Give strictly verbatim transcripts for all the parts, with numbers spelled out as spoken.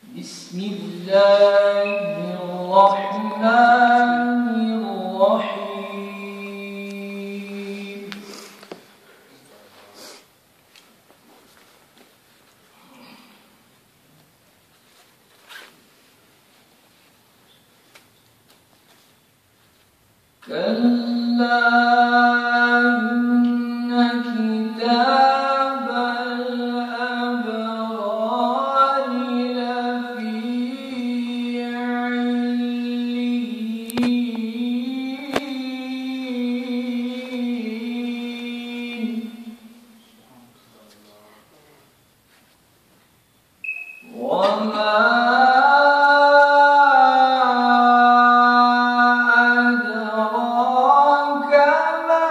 بسم الله الرحمن الرحيم كلا إن كتاب الأبرار لفي عليين وما أدراك ما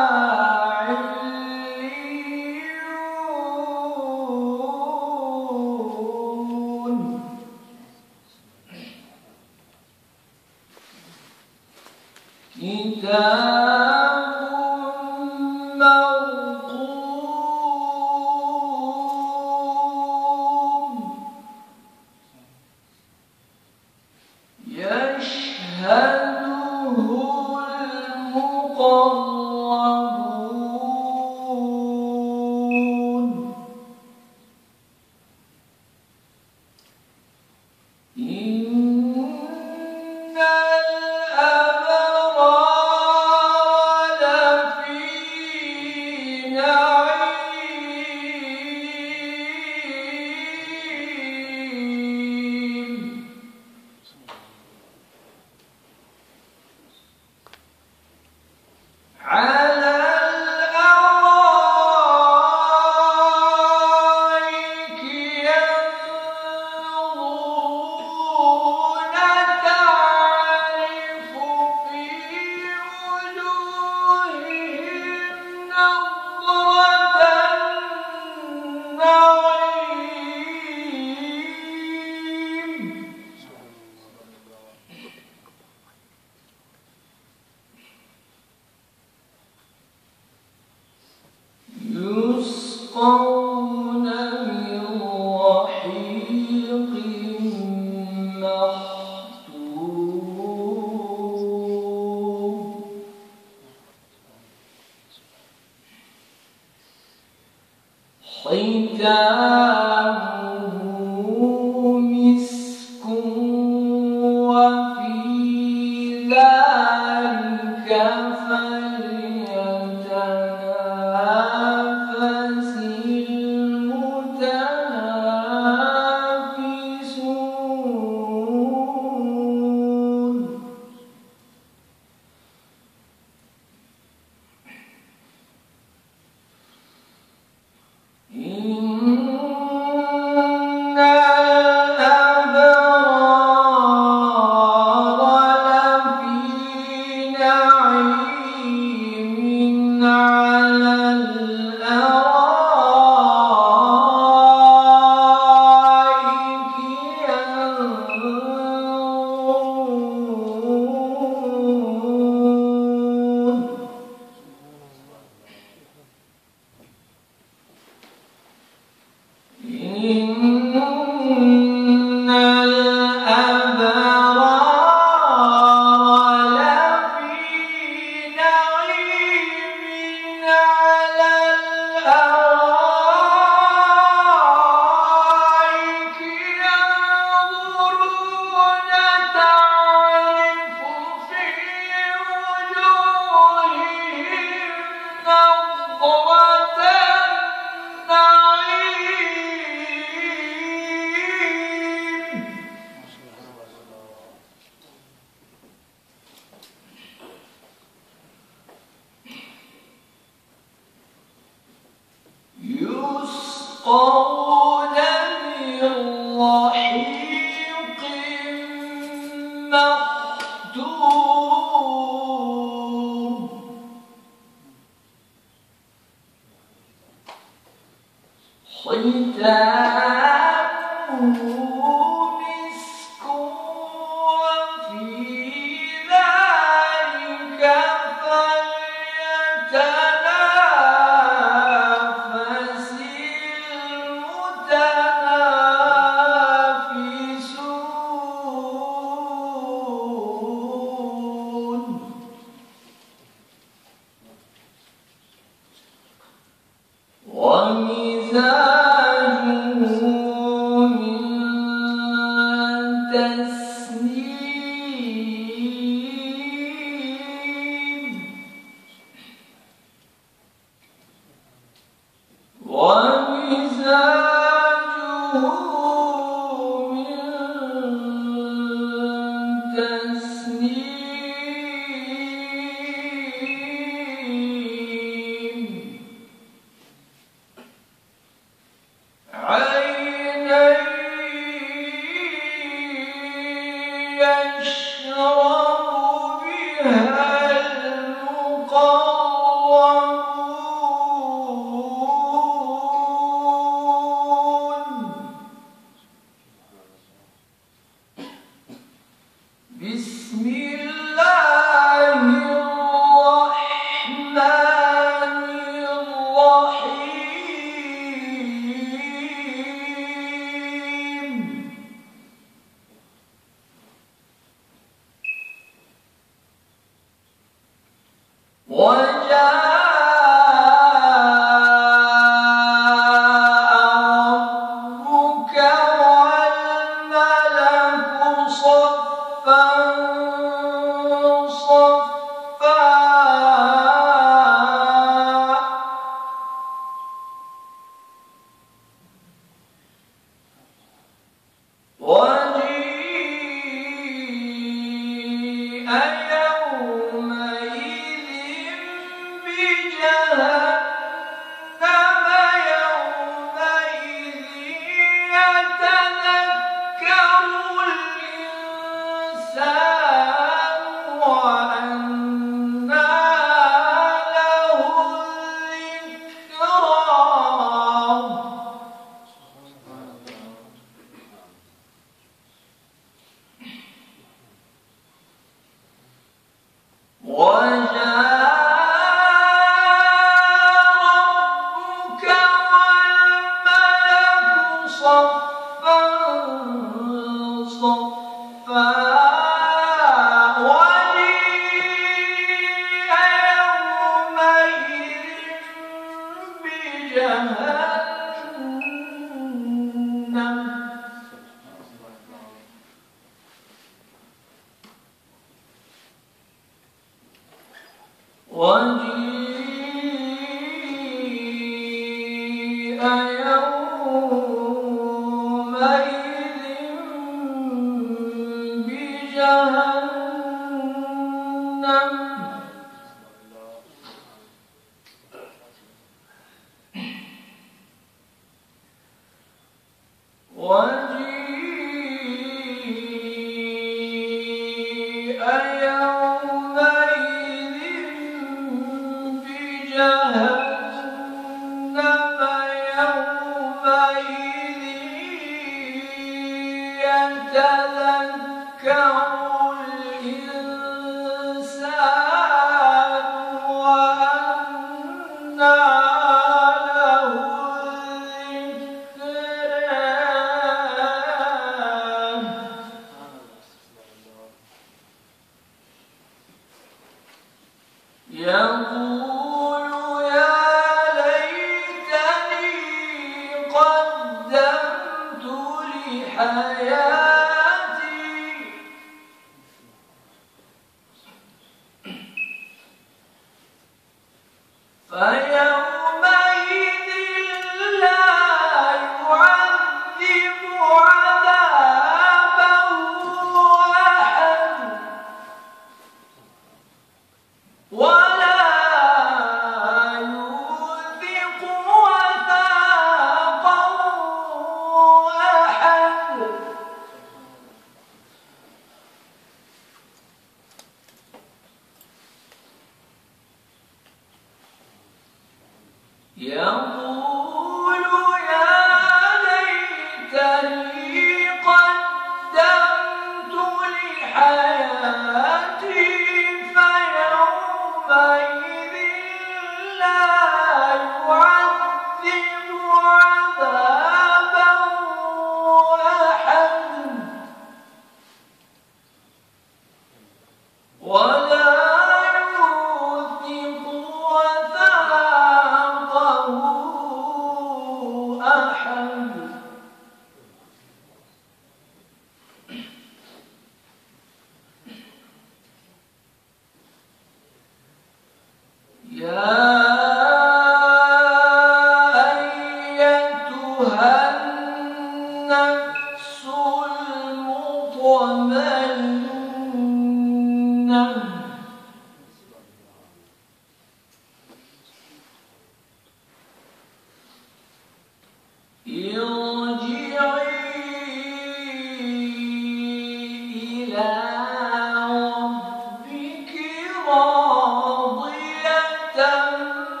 عليون كتاب مرقوم يشهده المقربون إن الأبرار لفي نعيم على الأرائك ينظرون تعرف في وجوههم نضرة النعيم يسقون من رحيق مختوم ختامه مسك وفي ذلك فليتنافس المتنافسون إن الأبرار لفي نعيم على الأرائك ينظرون إن الأبرار لفي نعيم على الأرائك ينظرون تعرف في وجوههم نضرة النعيم يسقون من رحيق مختوم ختامه مسك وفي ذلك فليتنافس المتنافسون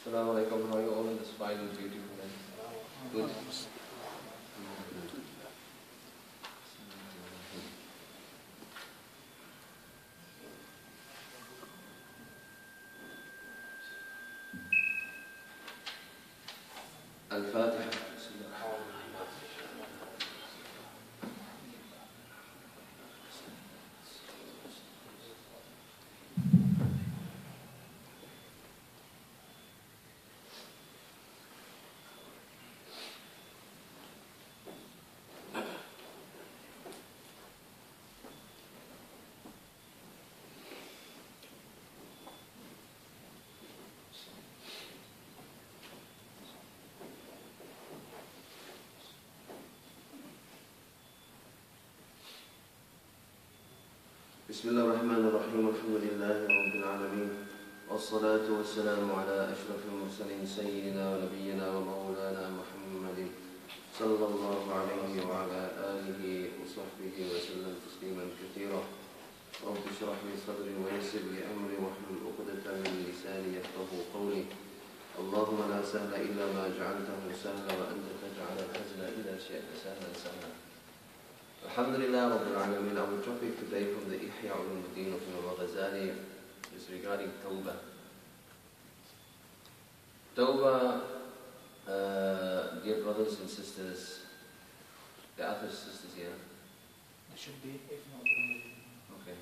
Assalamu alaikum. How are you all in this fine and beautiful day? Good. Al-Fatiha. بسم الله الرحمن الرحيم. الحمد لله رب العالمين والصلاة والسلام على أشرف المرسلين سيدنا ونبينا ومولانا محمد صلى الله عليه وعلى آله وصحبه وسلم تسليما كثيرا. رب اشرح لي صدري ويسر لي أمري واحلل عقدة من لساني يفقهوا قولي. اللهم لا سهل إلا ما جعلته سهلا وأنت تجعل الحزن إذا شئت سهلا سهلا. Alhamdulillah Rabbil Alameen. Our topic today from the Ihya Ulumuddin of Imam Ghazali is regarding Tawbah. Tawbah, uh, dear brothers and sisters, the other sisters here. There should be, if not, okay,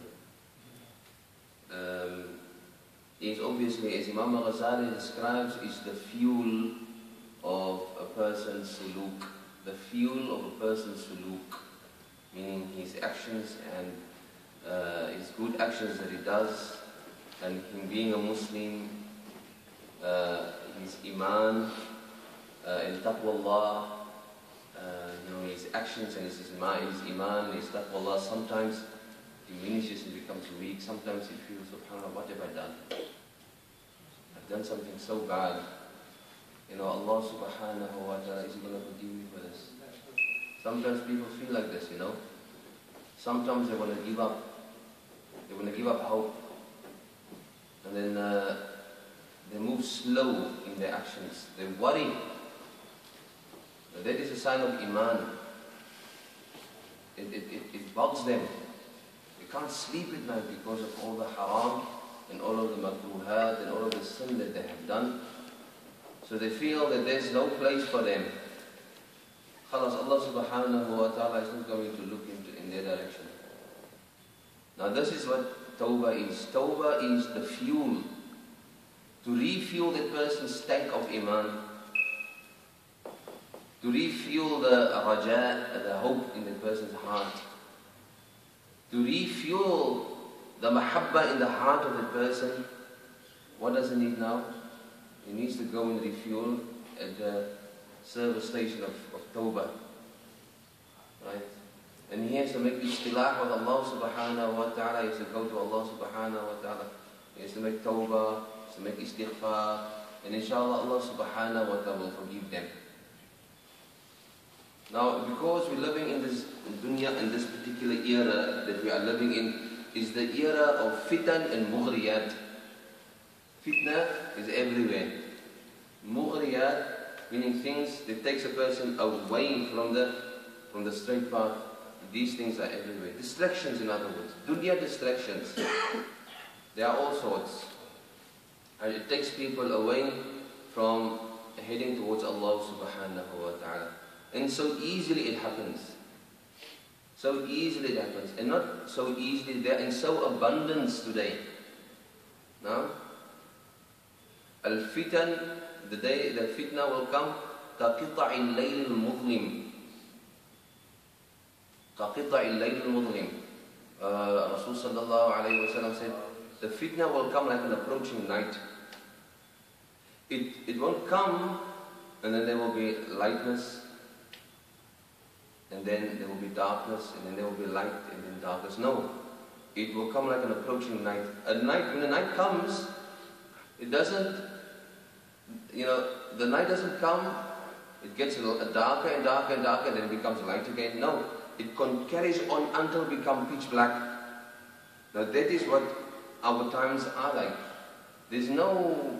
here. Um, is obviously, as Imam Ghazali describes, is the fuel of a person's suluk, the fuel of a person's suluk, meaning his actions and uh, his good actions that he does, and him being a Muslim, uh, his iman, uh, and taqwallah, uh, you know, his actions and his iman, his iman, his taqwallah sometimes diminishes and becomes weak. Sometimes he feels, subhanAllah, what have I done? I've done something so bad. You know, Allah subhanahu wa ta'ala is going to forgive me for this. Sometimes people feel like this, you know. Sometimes they want to give up. They want to give up hope. And then uh, they move slow in their actions. They worry. Now, that is a sign of iman. It, it, it, it bugs them. They can't sleep at night because of all the haram and all of the makruhat and all of the sin that they have done. So they feel that there's no place for them. Khalas, Allah subhanahu wa ta'ala is not going to look into in their direction. Now this is what tawbah is. Tawbah is the fuel to refuel that person's tank of iman, to refuel the raja, the hope in the person's heart, to refuel the mahabba in the heart of the person. What does he need now? He needs to go and refuel at the service station of, of Tawbah. Right? And he has to make istilah with Allah subhanahu wa ta'ala. He has to go to Allah subhanahu wa ta'ala. He has to make Tawbah, he has to make istighfar. And inshallah Allah subhanahu wa ta'ala will forgive them. Now, because we're living in this dunya, in this particular era that we are living in, is the era of fitan and mughriyat. Fitna is everywhere. Mughriyat, meaning things that takes a person away from the from the straight path. These things are everywhere. Distractions, in other words. Dunya distractions. There are all sorts. And it takes people away from heading towards Allah subhanahu wa ta'ala. And so easily it happens. So easily it happens. And not so easily, they're in so abundance today. Now, Al-fitan, the day the fitna will come, كَقِطَعِ اللَّيْلِ الْمُظْلِمِ كَقِطَعِ اللَّيْلِ الْمُظْلِمِ uh, Rasul sallallahu alayhi wa sallam said, the fitna will come like an approaching night. It, it won't come and then there will be lightness, and then there will be darkness, and then there will be light, and then darkness. No, it will come like an approaching night. At night, when the night comes, it doesn't, you know, the night doesn't come, it gets a little darker and darker and darker, and then it becomes light again. No, it con carries on until it becomes pitch black. Now that is what our times are like. There's no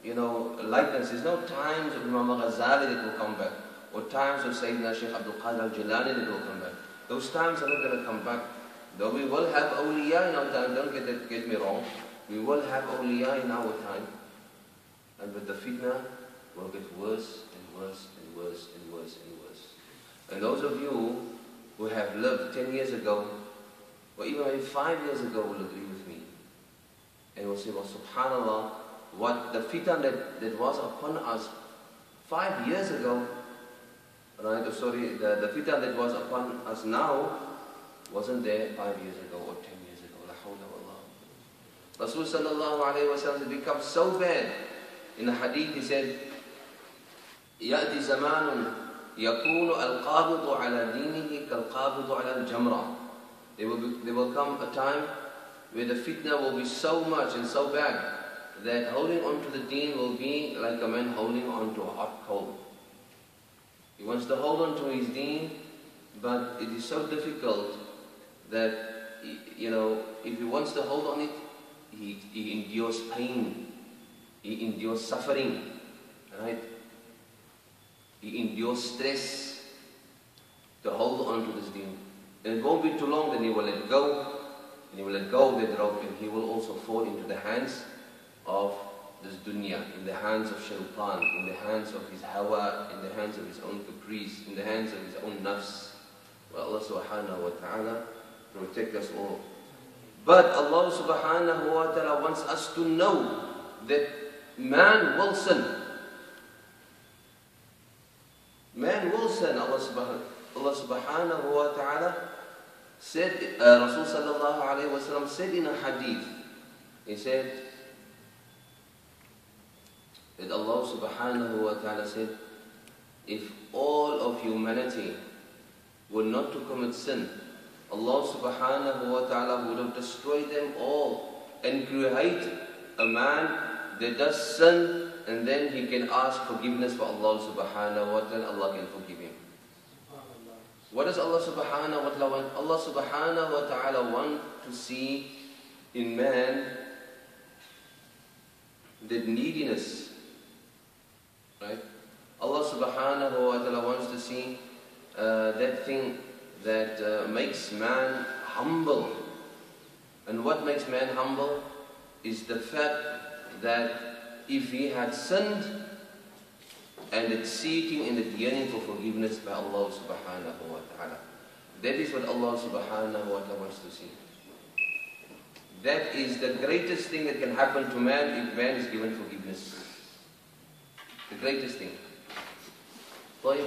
you know, likeness. There's no times of Imam Ghazali that will come back, or times of Sayyidina Shaykh Abdul Qadir al-Jilani that will come back. Those times are not going to come back. Though we will have awliya in our time, don't get, that, get me wrong, we will have awliya in our time, and with the fitna will get worse and worse and worse and worse and worse. And those of you who have lived ten years ago, or even maybe five years ago, will agree with me. And will say, well, subhanAllah, what the fitna that, that was upon us five years ago, right, oh, sorry, the, the fitna that was upon us now, wasn't there five years ago or ten years ago. La hawla wa la. Rasul sallallahu alayhi wa sallam had become so bad. In the hadith he said, يأتي زمان يكون القابض على دينه كالقابض على الجمرة. There will, be, there will come a time where the fitna will be so much and so bad that holding on to the deen will be like a man holding on to a hot coal. He wants to hold on to his deen, but it is so difficult that, you know, if he wants to hold on it, he, he endures pain, he endures suffering, right? He endures stress to hold on to this deen. And it won't be too long, then he will let go, and he will let go of that rope, and he will also fall into the hands of this dunya, in the hands of shaitan, in the hands of his hawa, in the hands of his own caprice, in the hands of his own nafs. Well, Allah subhanahu wa ta'ala protect us all. But Allah subhanahu wa ta'ala wants us to know that man will sin. Man will sin. Allah subhanahu, Allah subhanahu wa ta'ala said, uh, Rasul sallallahu alayhi wa sallam said in a hadith, he said that Allah subhanahu wa ta'ala said, if all of humanity were not to commit sin, Allah subhanahu wa ta'ala would have destroyed them all and create a man that does sin and then he can ask forgiveness for Allah subhanahu wa ta'ala, Allah can forgive him. What does Allah subhanahu wa ta'ala want? Allah subhanahu wa ta'ala want to see in man that neediness, right? Allah subhanahu wa ta'ala wants to see uh, that thing that uh, makes man humble. And what makes man humble is the fact that if he had sinned and it's seeking and it's yearning for forgiveness by Allah subhanahu wa ta'ala. That is what Allah subhanahu wa ta'ala wants to see. That is the greatest thing that can happen to man if man is given forgiveness. The greatest thing. طيب.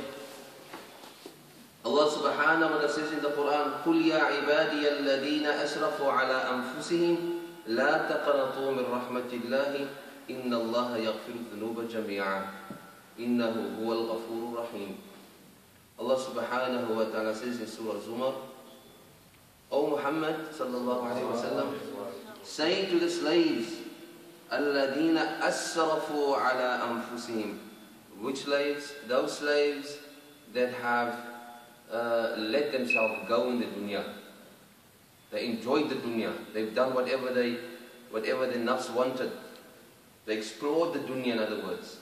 Allah subhanahu wa ta'ala says in the Quran, قُلْ يَا عِبَادِيَ الَّذِينَ أَسْرَفُوا عَلَىٰ أَنفُسِهِمْ لَا تَقْنَطُوا مِنْ رَحْمَةِ اللَّهِ إِنَّ اللَّهَ يَغْفِرُ الذُّنُوبَ جَمِيعًا إِنَّهُ هُوَ الْغَفُورُ الرَّحِيمُ. Allah subhanahu wa ta'ala says in Surah Zumar, O Muhammad sallallahu alayhi wa sallam, say to the slaves, الَّذِينَ أَسْرَفُوا عَلَىٰ أَنفُسِهِمْ. Which slaves? Those slaves that have uh, let themselves go in the dunya. They enjoyed the dunya. They've done whatever they, whatever their nafs wanted. They explored the dunya, in other words.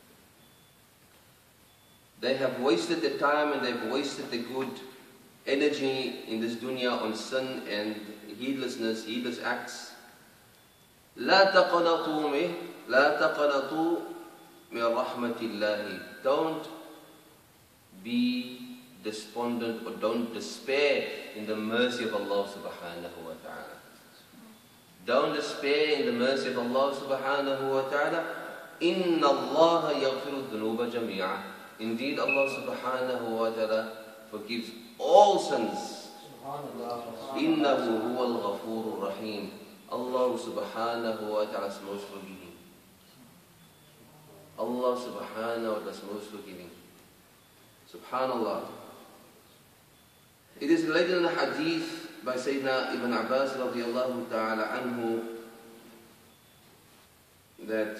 They have wasted their time and they've wasted their good energy in this dunya on sin and heedlessness, heedless acts. لا تقنطوا من لا تقنطوا من رحمة الله. Don't be despondent or don't despair in the mercy of Allah subhanahu wa ta'ala. Don't despair in the mercy of Allah subhanahu wa ta'ala. إِنَّ اللَّهَ يَغْفِرُ الذُّنُوبَ جَمِيعًا. Indeed, Allah subhanahu wa ta'ala forgives all sins. إِنَّهُ هُوَ الْغَفُورُ الرَّحِيمُ. Allah subhanahu wa ta'ala is most forgiving. Allah subhanahu wa ta'ala is most forgiving. Subhanallah. It is related in a hadith by Sayyidina Ibn Abbas radiyallahu ta'ala anhu that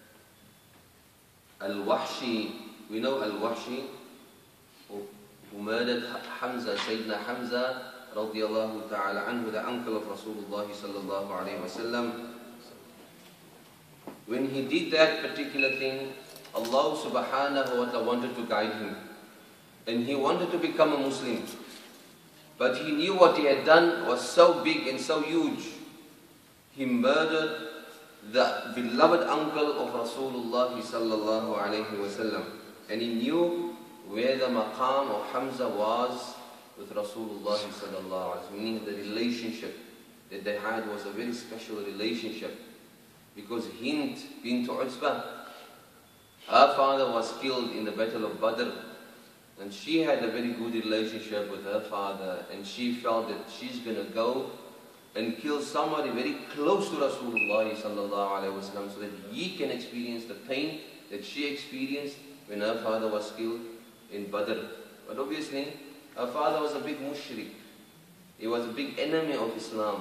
Al-Wahshi, we know Al-Wahshi who, who murdered Hamza, Sayyidina Hamza radiyallahu ta'ala anhu, the uncle of Rasulullah sallallahu alayhi wa sallam. when he did that particular thing, Allah subhanahu wa ta'ala wanted to guide him. And he wanted to become a Muslim. But he knew what he had done was so big and so huge. He murdered the beloved uncle of Rasulullah sallallahu alayhi wasallam. And he knew where the maqam of Hamza was with Rasulullah sallallahu alayhi wasallam. Meaning the relationship that they had was a very special relationship. Because Hind bint Utbah, her father was killed in the battle of Badr. And she had a very good relationship with her father, and she felt that she's going to go and kill somebody very close to Rasulullah sallallahu alaihi wasallam so that he can experience the pain that she experienced when her father was killed in Badr. But obviously, her father was a big mushrik. He was a big enemy of Islam.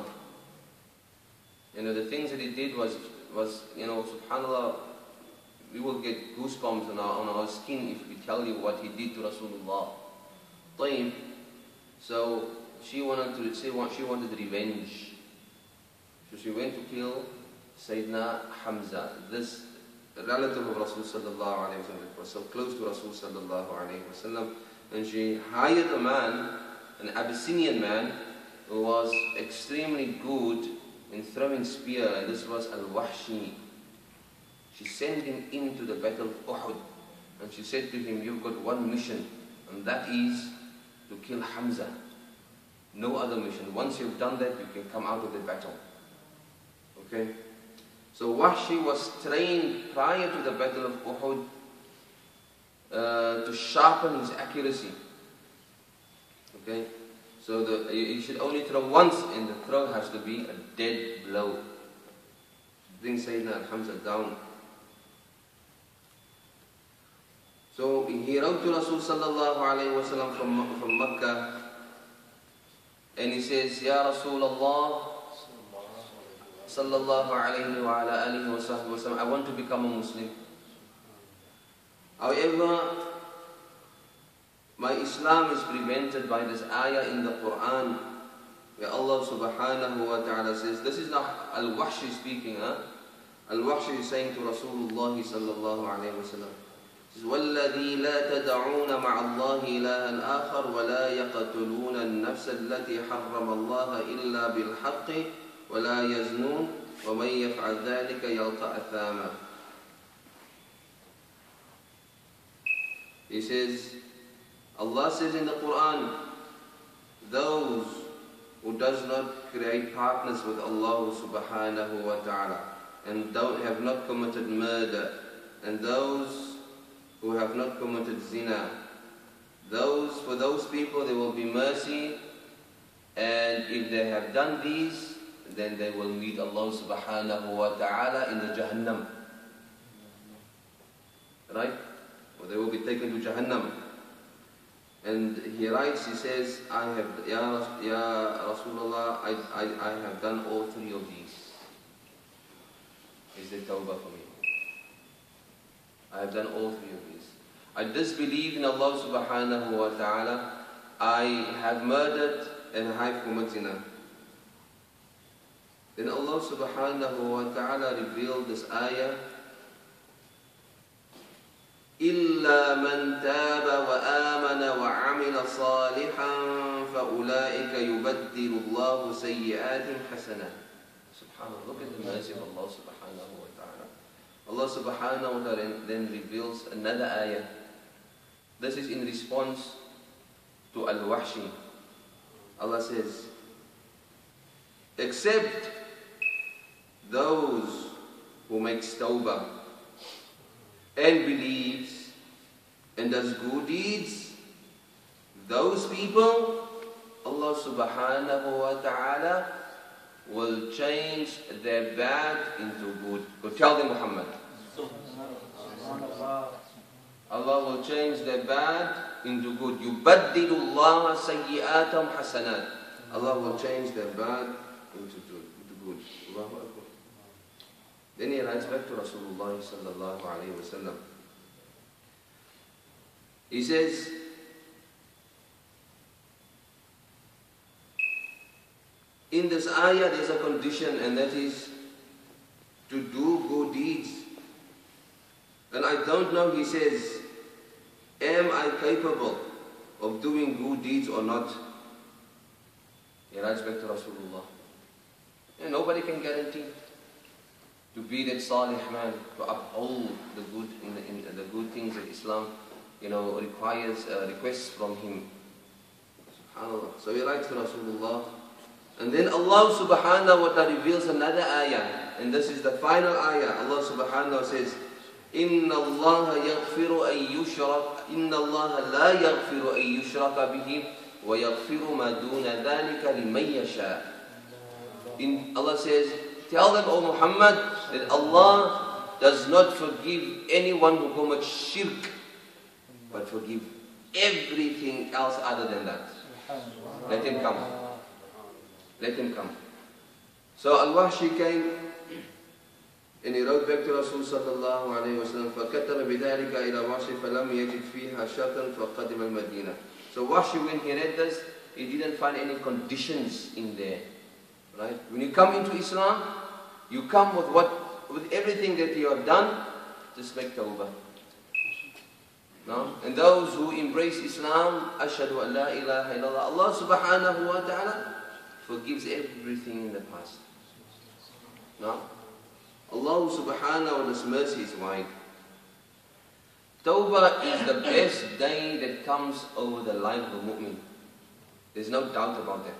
You know, the things that he did was, was you know, subhanAllah, we will get goosebumps on our, on our skin if we tell you what he did to Rasulullah. طيب. So she wanted to say what she wanted revenge. So she went to kill Sayyidina Hamza, this relative of Rasul sallallahu alayhi wa sallam, was so close to Rasul sallallahu alayhi wa sallam. And she hired a man, an Abyssinian man, who was extremely good in throwing spear, and this was Al-Wahshi. She sent him into the battle of Uhud, and she said to him, you've got one mission, and that is to kill Hamza. No other mission. Once you've done that, you can come out of the battle. Okay? So Wahshi was trained prior to the battle of Uhud uh, to sharpen his accuracy. Okay? So the, you should only throw once, and the throw has to be a dead blow. Bring Sayyidina Hamza down. So he wrote to Rasul sallallahu alayhi wa sallam from, from Mecca, and he says, Ya Rasulullah sallallahu alayhi wa ala alihi wa sallam, I want to become a Muslim. However, my Islam is prevented by this ayah in the Quran, where Allah subhanahu wa ta'ala says, this is not Al-Wahshi speaking, huh? Al-Wahshi is saying to Rasulullah sallallahu alayhi wa sallam, وَالَّذِي لَا تَدَعُونَ مَعَ اللَّهِ إِلَهًا آخَرَ وَلَا يَقْتُلُونَ النَّفْسَ الَّتِي حَرَّمَ اللَّهَ إِلَّا بِالْحَقِّ وَلَا يَزْنُونَ وَمَنْ يَفْعَلْ ذَلِكَ يَلْقَ أَثَامًا. He says, Allah says in the Quran, those who does not create partners with Allah subhanahu wa ta'ala, and don't have not committed murder, and those who have not committed zina, those for those people there will be mercy, and if they have done these, then they will meet Allah subhanahu wa ta'ala in the Jahannam. Right? Or they will be taken to Jahannam. And he writes, he says, I have, Ya, ya Rasulullah, I, I, I have done all three of these. Is the tawbah for me? I have done all three of these. I disbelieve in Allah subhanahu wa ta'ala. I have murdered and I have committed zina. Then Allah subhanahu wa ta'ala revealed this ayah, إِلَّا مَنْ تَابَ وَآمَنَ وَعَمِلَ صَالِحًا فَأُولَٰئِكَ يُبَدِّلُ اللَّهُ سَيِّئَاتِهِمْ حَسَنَاتٍ. SubhanAllah, look at the mercy of Allah subhanahu wa ta'ala. Allah subhanahu wa ta'ala then reveals another ayah. This is in response to Al-Wahshi. Allah says, except those who make tawbah and believes and does good deeds, those people, Allah subhanahu wa ta'ala will change their bad into good. Go tell them, Muhammad. Allah will change their bad into good. يُبَدِّلُ اللَّهَ سَيِّئَاتَهُمْ حَسَنَاتٍ. Allah will change their bad into good. Into good. Allahu Akbar. Then he writes back to Rasulullah sallallahu alayhi wa sallam. He says, in this ayah there's a condition, and that is to do good deeds. And I don't know, he says, am I capable of doing good deeds or not? He writes back to Rasulullah. And nobody can guarantee to be that salih man, to uphold the good in the, in the good things that Islam, you know, requires uh, requests from him. SubhanAllah. So he writes to Rasulullah. And then Allah subhanahu wa ta'ala reveals another ayah. And this is the final ayah. Allah subhanahu wa ta'ala says, إِنَّ اللَّهَ يَغْفِرُ أَن يُشْرَكَ إِنَّ اللَّهَ لَا يَغْفِرُ أَن يُشْرَكَ بِهِ وَيَغْفِرُ مَا دُونَ ذَلِكَ لِمَن يَشَاءُ. In Allah says, tell them, O Muhammad, that Allah does not forgive anyone who commits shirk, but forgive everything else other than that. Let him come. Let him come. So Al-Wahshi came and he wrote back to Rasul sallallahu alayhi wa sallam, فَكَتَبَ بِذَلِكَ إِلَى وَحْشِ فَلَمْ يَجِدْ فِيهَا شَرْطًا فَقَدِمَ الْمَدِينَةِ. So Wahshi, when he read this, he didn't find any conditions in there. Right? When you come into Islam, you come with what, with everything that you have done, just make tawbah. No? And those who embrace Islam, ashhadu an la ilaha illallah, Allah subhanahu wa ta'ala forgives everything in the past. No? Allah subhanahu wa ta'ala's mercy is wide. Tawbah is the best day that comes over the life of a mu'min. There's no doubt about that.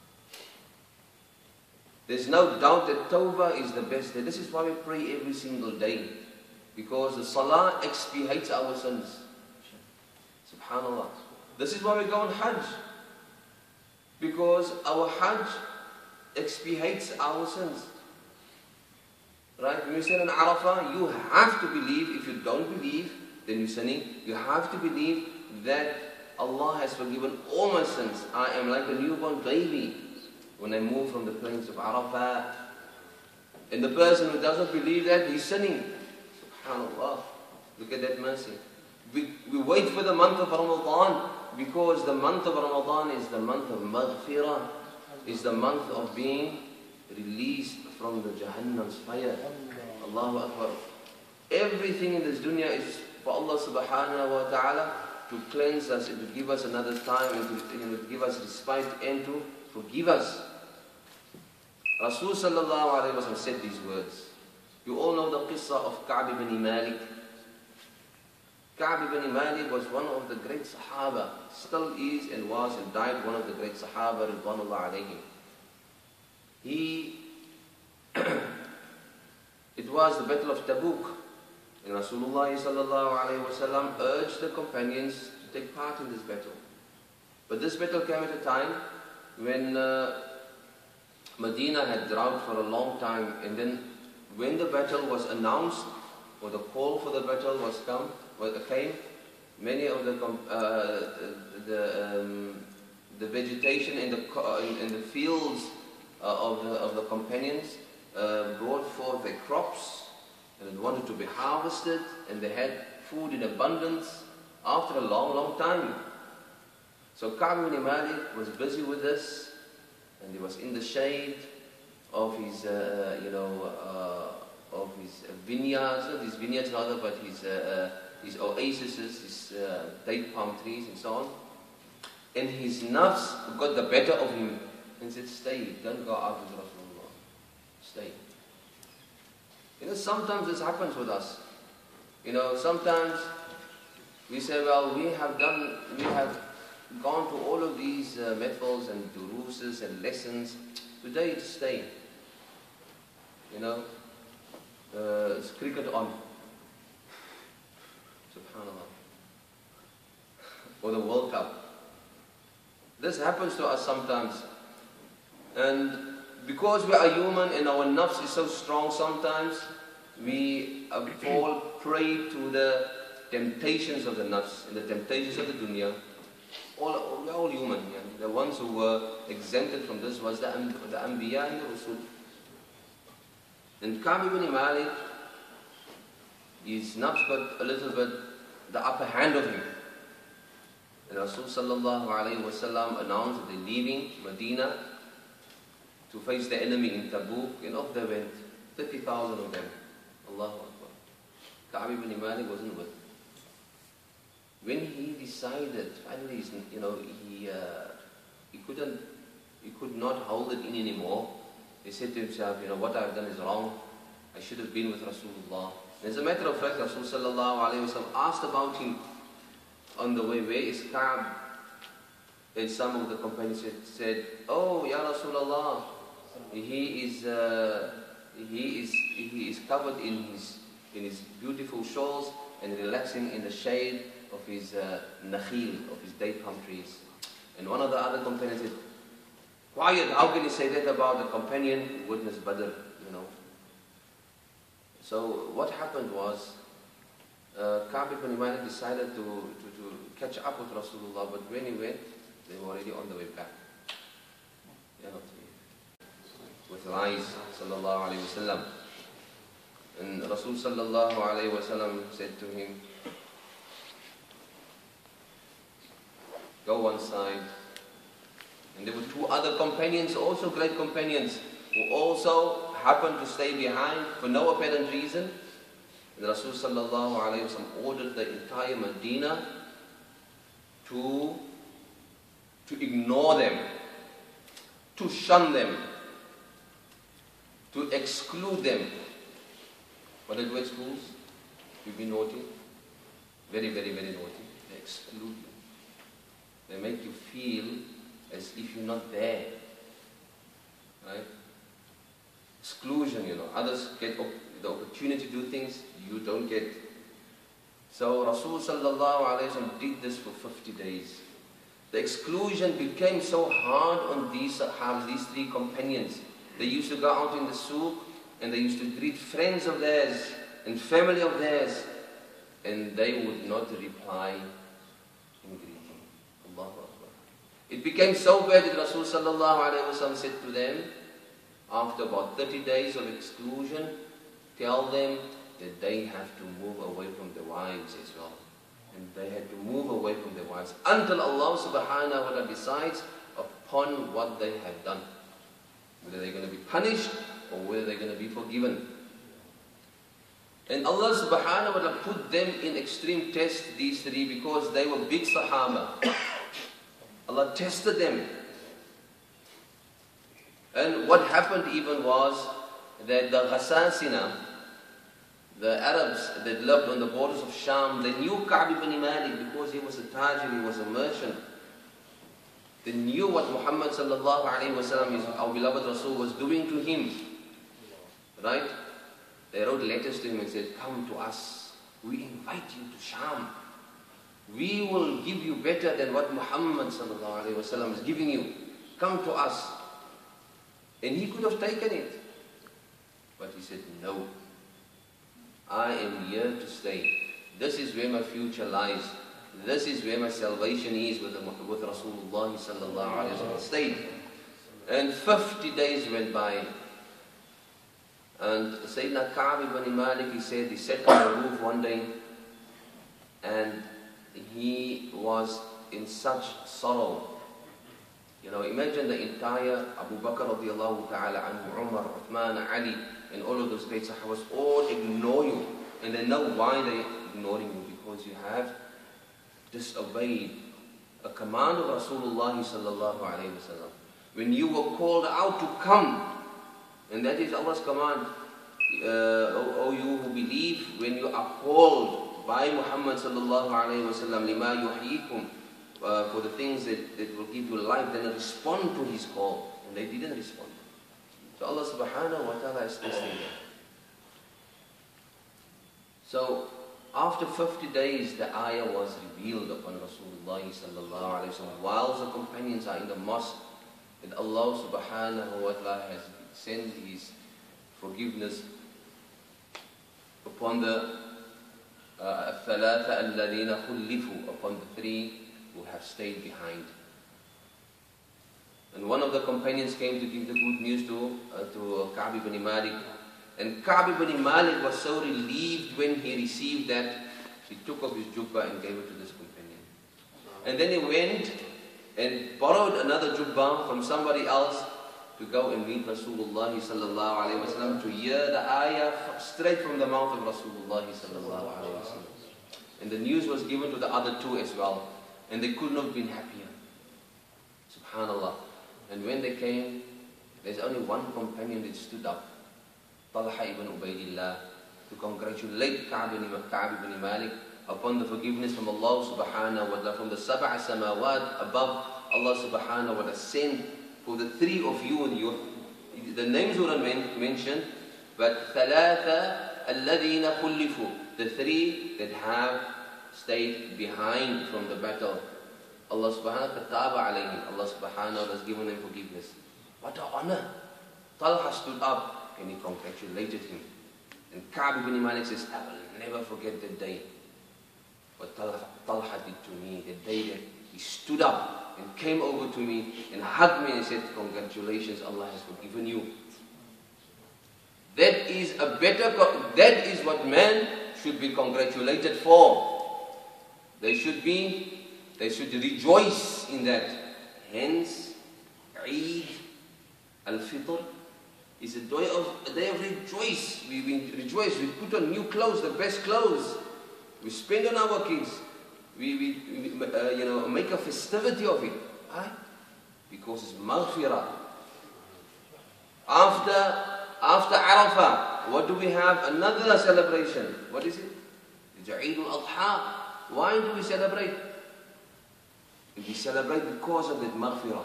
There's no doubt that Tawbah is the best day. This is why we pray every single day. Because the Salah expiates our sins. SubhanAllah. This is why we go on Hajj. Because our Hajj expiates our sins. Right? When you stand on Arafah, you have to believe. If you don't believe, then you're sinning. You have to believe that Allah has forgiven all my sins. I am like a newborn baby when I move from the plains of Arafah. And the person who doesn't believe that, he's sinning. SubhanAllah. Look at that mercy. We, we wait for the month of Ramadan because the month of Ramadan is the month of maghfirah. Is the month of being released from the Jahannam's fire. Allahu Akbar. Everything in this dunya is for Allah subhanahu wa ta'ala to cleanse us and to give us another time and to, and to give us respite and to forgive us. Rasul sallallahu alayhi wa sallam said these words. You all know the qissa of Ka'b ibn Malik. Ka'b ibn Malik was one of the great Sahaba, still is and was and died one of the great Sahaba, ridwanullah alayhim. He, it was the battle of Tabuk, and Rasulullah sallallahu alayhi wa sallam urged the companions to take part in this battle. But this battle came at a time when uh, Medina had drought for a long time, and then when the battle was announced, or the call for the battle was come, well, came, many of the uh, the um, the vegetation in the in, in the fields uh, of the of the companions uh, brought forth their crops, and it wanted to be harvested, and they had food in abundance after a long, long time. So Ka'b ibn Malik was busy with this, and he was in the shade of his, uh, you know, uh, of his vineyards, not his vineyards rather, but his, uh, uh, his oases, his uh, date palm trees and so on. And his nafs got the better of him and said, stay, don't go out with Rasulullah. Stay. You know, sometimes this happens with us. You know, sometimes we say, well, we have done, we have gone to all of these uh, methods and duruses and lessons. Today it's stay. You know, uh, it's cricket on. Subhanallah. Or the World Cup. This happens to us sometimes. And because we are human and our nafs is so strong sometimes, we uh, fall prey to the temptations of the nafs and the temptations of the dunya. All, all, we're all human. Yeah. The ones who were exempted from this was the, the Anbiya and the Rasul. And Ka'b ibn Malik, his nafs got a little bit the upper hand of him. And Rasul sallallahu alayhi wa sallam announced that they're leaving Medina to face the enemy in Tabuk, and off they went. thirty thousand of them. Allahu Akbar. Ka'b ibn Malik wasn't with. When he decided, finally, he's- you know, he, uh, he couldn't, he could not hold it in anymore. He said to himself, you know, what I've done is wrong. I should have been with Rasulullah. And as a matter of fact, Rasul sallallahu alayhi wa sallam asked about him on the way, where is Ka'b? And some of the companions said, said oh, Ya Rasulullah, he is, uh, he is, he is covered in his, in his beautiful shawls and relaxing in the shade of his uh, nakhil, of his date palm trees. And one of the other companions said, quiet, how can you say that about a companion who witnessed Badr, you know? So what happened was, uh, Ka'b ibn Malik decided to, to, to catch up with Rasulullah, but when he went, they were already on the way back. You know, with lies, sallallahu alayhi wa sallam. And Rasul sallallahu alayhi wa sallam said to him, go one side. And there were two other companions, also great companions, who also happened to stay behind for no apparent reason. And Rasul sallallahu alayhi wa sallam ordered the entire Medina to, to ignore them, to shun them, to exclude them. What are the words schools? You be naughty, very, very, very naughty. They exclude you. They make you feel as if you're not there. Right? Exclusion, you know. Others get op the opportunity to do things, you don't get. So Rasul sallallahu alayhi wa sallam did this for fifty days. The exclusion became so hard on these sahabas, these three companions. They used to go out in the souk and they used to greet friends of theirs and family of theirs, and they would not reply in greeting. Allahu Akbar. It became so bad that Rasul sallallahu alayhi wa sallam said to them, after about thirty days of exclusion, tell them that they have to move away from their wives as well. And they had to move away from their wives until Allah subhanahu wa ta'ala decides upon what they have done. Whether they're going to be punished or whether they're going to be forgiven. And Allah subhanahu wa ta'ala put them in extreme test, these three, because they were big Sahaba. Allah tested them. And what happened even was that the Ghasasina, the Arabs that lived on the borders of Sham, they knew Ka'b ibn Malik because he was a tajir, he was a merchant. They knew what Muhammad sallallahu alayhi wa sallam, our beloved Rasul, was doing to him. Right? They wrote letters to him and said, come to us. We invite you to Sham. We will give you better than what Muhammad sallallahu alayhi wa sallam is giving you. Come to us. And he could have taken it. But he said, no. I am here to stay. This is where my future lies. This is where my salvation is with, with Rasulullah sallallahu alayhi wa sallam. Stayed. And fifty days went by. And Sayyidina Ka'b ibn Malik, he said, he sat on the roof one day and he was in such sorrow. You know, imagine the entire Abu Bakr radiallahu ta'ala anhu, Umar, Uthman, Ali, and all of those great Sahabas all ignore you. And they know why they're ignoring you, because you have disobeyed a command of Rasulullah sallallahu alayhi wa sallam. When you were called out to come, and that is Allah's command, uh, o, o you who believe, when you are called by Muhammad sallallahu alayhi wa sallam, lima yuhyikum, uh, for the things that, that will give you life, then respond to his call. And they didn't respond. So Allah subhanahu wa ta'ala is testing them. So after fifty days, the ayah was revealed upon Rasulullah sallallahu alayhi wa sallam, while the companions are in the mosque, and Allah subhanahu wa ta'ala has sent his forgiveness upon the الثلاثة الذين خلفوا, upon the three who have stayed behind. And one of the companions came to give the good news to, uh, to Ka'b ibn Malik. And Ka'b ibn Malik was so relieved when he received that, he took off his jubbah and gave it to this companion. And then he went and borrowed another jubbah from somebody else to go and meet Rasulullah sallallahu alayhi wa sallam, to hear the ayah straight from the mouth of Rasulullah sallallahu alayhi wa sallam. And the news was given to the other two as well. And they couldn't have been happier. Subhanallah. And when they came, there's only one companion that stood up, Talha ibn Ubaydillah, to congratulate Ka'b ibn, Ka'b ibn Malik upon the forgiveness from Allah subhanahu wa ta'ala, from the sab'a samawat above. Allah subhanahu wa ta'ala sent for the three of you, and you, the names were not mentioned, but thalatha alladhina khullifu, the three that have stayed behind from the battle. Allah subhanahu wa ta'ala, Allah subhanahu wa ta'ala has given them forgiveness. What an honor! Talha stood up and he congratulated him. And Ka'b ibn Malik says, I will never forget the day what Talha, Talha did to me, the day that he stood up and came over to me and hugged me and said, congratulations, Allah has forgiven you. That is a better, that is what man should be congratulated for. They should be, they should rejoice in that. Hence, Eid al-Fitr is a day of, a day of rejoice. We, we rejoice, we put on new clothes, the best clothes. We spend on our kids. We, we, we uh, you know, make a festivity of it. Why? Because it's maghfirah. After, after Arafah, what do we have? Another celebration. What is it? It's Eid al-Adha. Why do we celebrate? We celebrate because of that maghfirah.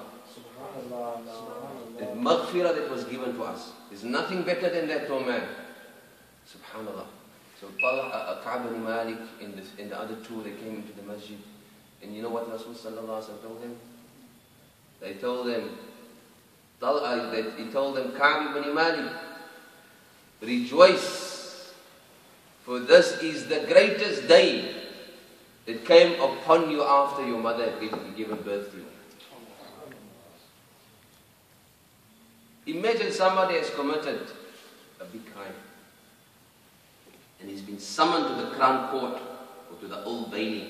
That maghfirah that was given to us. There's nothing better than that to a man. Subhanallah. So uh, Ka'b ibn Malik and the, and the other two, they came into the masjid. And you know what Rasul sallallahu alaihi wasallam told them? They told them, uh, that he told them, Ka'b ibn Malik, rejoice, for this is the greatest day that came upon you after your mother had given, given birth to you. Imagine somebody has committed a big crime and he's been summoned to the Crown Court or to the Old Bailey.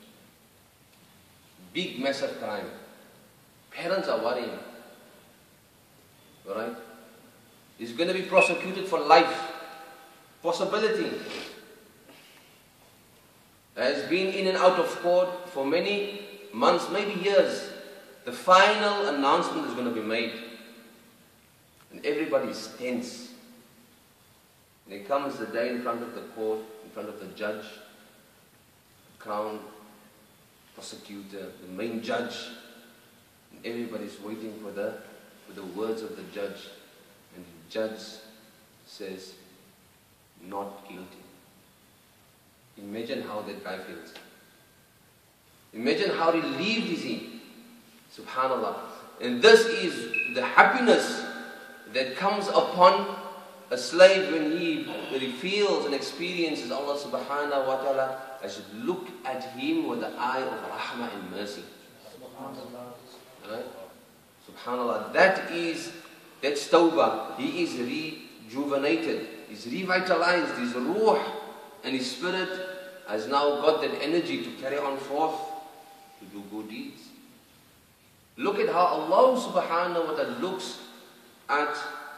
Big, massive crime. Parents are worrying. Alright? He's going to be prosecuted for life. Possibility. Has been in and out of court for many months, maybe years. The final announcement is going to be made. And everybody is tense. And it comes the day in front of the court, in front of the judge, the crown prosecutor, the main judge. And everybody's waiting for the, for the words of the judge. And the judge says, not guilty. Imagine how that guy feels. Imagine how relieved is he. Subhanallah. And this is the happiness that comes upon a slave when he, when he feels and experiences Allah subhanahu wa ta'ala. I should look at him with the eye of rahmah and mercy. Right? Subhanallah. That is, that's tawbah. He is rejuvenated. He's revitalized. His ruh and his spirit has now got that energy to carry on forth, to do good deeds. Look at how Allah subhanahu wa ta'ala looks at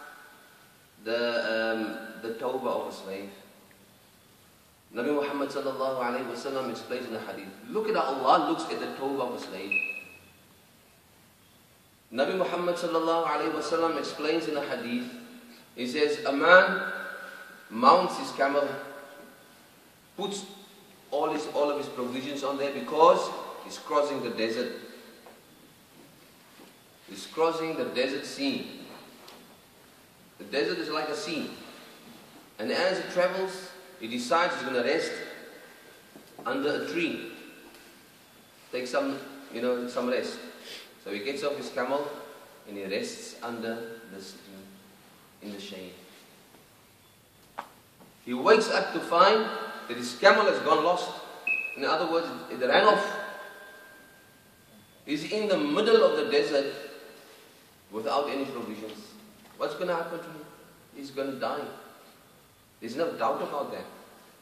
the, um, the tawbah of a slave. Nabi Muhammad sallallahu alayhi wa sallam explains in a hadith. Look at how Allah looks at the tawbah of a slave. Nabi Muhammad sallallahu alayhi wa sallam explains in a hadith. He says, a man mounts his camel, puts all, his, all of his provisions on there because he's crossing the desert. He's crossing the desert sea. The desert is like a sea. And as he travels, he decides he's going to rest under a tree. Take some, you know, some rest. So he gets off his camel and he rests under this tree in the shade. He wakes up to find that his camel has gone lost. In other words, it, it ran off. He's in the middle of the desert without any provisions. What's going to happen to him? He's going to die. There's no doubt about that.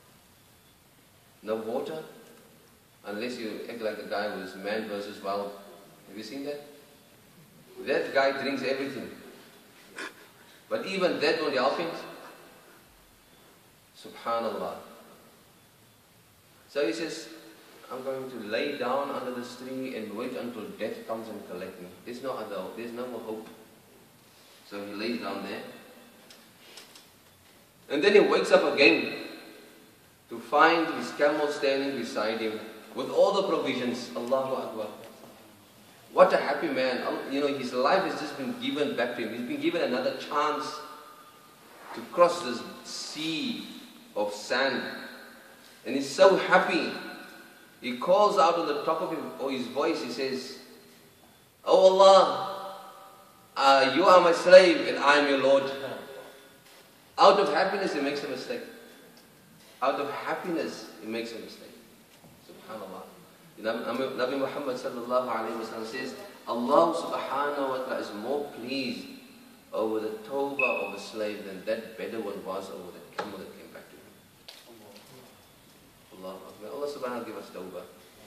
No water, unless you act like a guy who's man versus wild. Have you seen that? That guy drinks everything. But even that won't help him. Subhanallah. So he says, I'm going to lay down under this tree and wait until death comes and collect me. There's no other hope. There's no more hope. So he lays down there. And then he wakes up again to find his camel standing beside him with all the provisions. Allahu Akbar. What a happy man. You know, his life has just been given back to him. He's been given another chance to cross this sea of sand. And he's so happy. He calls out on the top of his, or his voice, he says, "Oh Allah, uh, you are my slave and I am your Lord." Out of happiness he makes a mistake. Out of happiness he makes a mistake. Subhanallah. Nabi Muhammad sallallahu alayhi wa sallam says, Allah subhanahu wa ta'ala is more pleased over the tawbah of a slave than that Bedouin was over the camel that came back to him. Allah, may Allah subhanahu wa ta'ala give us tawbah.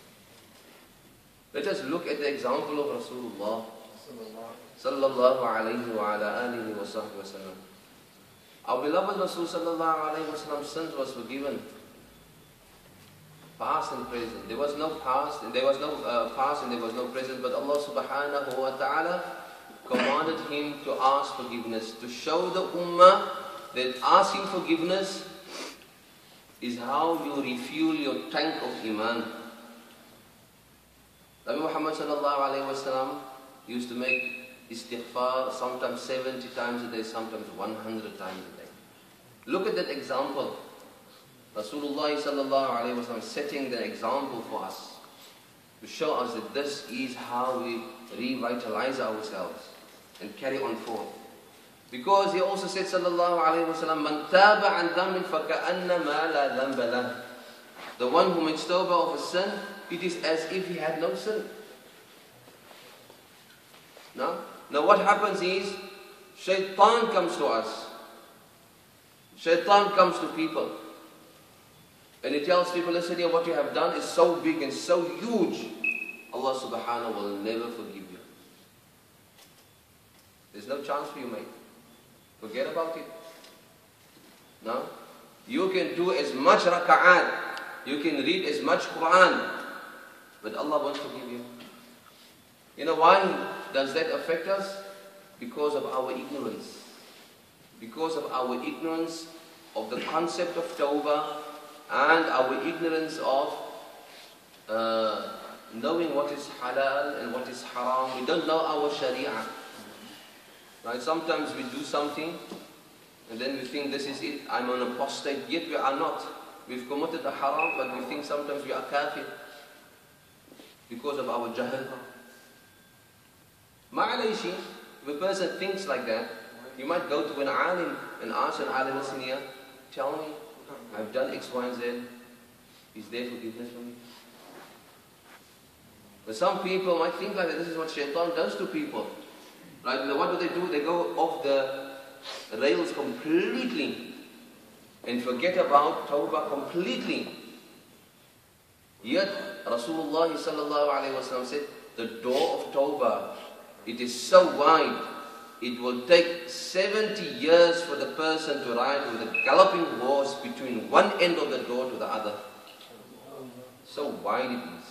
Let us look at the example of Rasulullah sallallahu alayhi wa ala alihi wa sahbihi wa sallam. Our beloved Rasul sallallahu alayhi wa sallam's sins was forgiven. Past and present. There was no past and there was no uh, past and there was no present, but Allah subhanahu wa ta'ala commanded him to ask forgiveness, to show the ummah that asking forgiveness is how you refuel your tank of iman. Nabi Muhammad sallallahu alayhi wa sallam used to make istighfar sometimes seventy times a day, sometimes one hundred times a day. Look at that example. Rasulullah sallallahu alayhi wa sallam setting the example for us to show us that this is how we revitalize ourselves and carry on forth. Because he also said sallallahu alayhi wa sallam, "Man taba an dhanbin faka'annama la dhanba lah." The one who makes tawbah of a sin, it is as if he had no sin. No? Now what happens is, shaitan comes to us. Shaitan comes to people. And he tells people, listen here, what you have done is so big and so huge. Allah subhanahu wa ta'ala will never forgive you. There's no chance for you, mate. Forget about it. No? You can do as much raka'at. You can read as much Quran. But Allah won't forgive you. You know why does that affect us? Because of our ignorance. Because of our ignorance of the concept of tawbah and our ignorance of uh, knowing what is halal and what is haram. We don't know our sharia. Right? Sometimes we do something and then we think this is it, I'm an apostate, yet we are not. We've committed a haram, but we think sometimes we are kafir because of our jahl. Ma'alayshi, if a person thinks like that, you might go to an alim and ask an alim, listen here, tell me, I've done X, Y, and Z, is there forgiveness for me? But some people might think like that. This is what shaitan does to people. Right? And what do they do? They go off the rails completely and forget about tawbah completely. Yet Rasulullah sallallahu alayhi wa sallam said, the door of tawbah, it is so wide, it will take seventy years for the person to ride with a galloping horse between one end of the door to the other. So wide it is.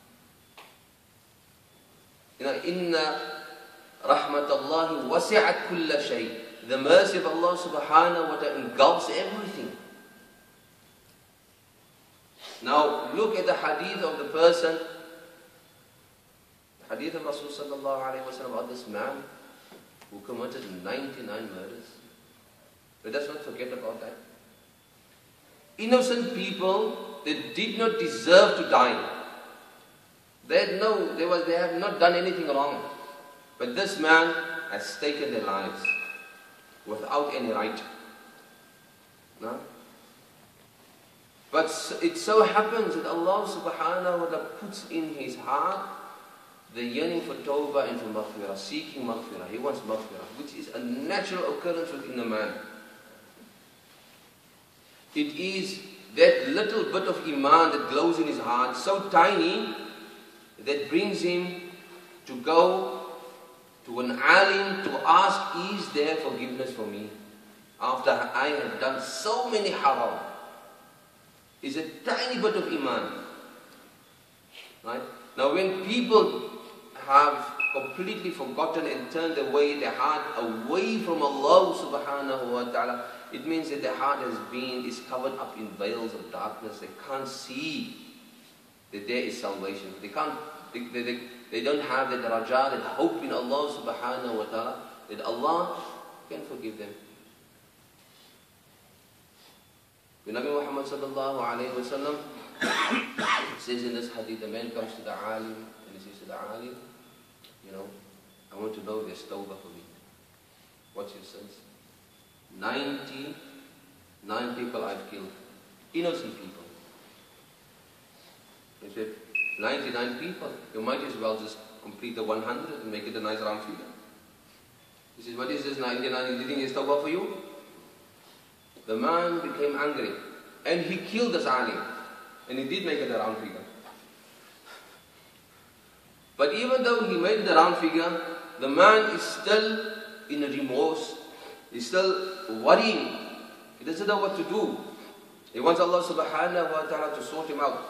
You know, inna rahmatallahi wasi'at kulla shay. The mercy of Allah subhanahu wa ta'ala engulfs everything. Now look at the hadith of the person, the hadith of Rasul sallallahu alayhi wa sallam about this man who committed ninety-nine murders. Let us not forget about that. Innocent people that did not deserve to die. They had no, they, was, they have not done anything wrong. But this man has taken their lives without any right. No? But it so happens that Allah subhanahu wa ta'ala puts in his heart the yearning for tawbah and for maghfirah, seeking maghfirah. He wants maghfirah, which is a natural occurrence within the man. It is that little bit of iman that glows in his heart, so tiny, that brings him to go to an alim to ask, is there forgiveness for me after I have done so many haram? Is a tiny bit of iman. Right? Now when people have completely forgotten and turned away their heart away from Allah subhanahu wa ta'ala, it means that their heart has been, is covered up in veils of darkness. They can't see that there is salvation. They can't, they, they, they, they don't have that raja, that hope in Allah subhanahu wa ta'ala, that Allah can forgive them. When Nabi Muhammad sallallahu alayhi wa sallam says in this hadith, a man comes to the alim and he says to the alim, you know, I want to know if there's tawbah for me. What's your sins? ninety-nine people I've killed. Innocent people. He said, ninety-nine people. You might as well just complete the one hundred and make it a nice round figure. He says, what is this ninety-nine? Do you think there's tawbah for you? The man became angry and he killed this alim. And he did make it a round figure. But even though he made the round figure, the man is still in a remorse. He's still worrying. He doesn't know what to do. He wants Allah subhanahu wa ta'ala to sort him out.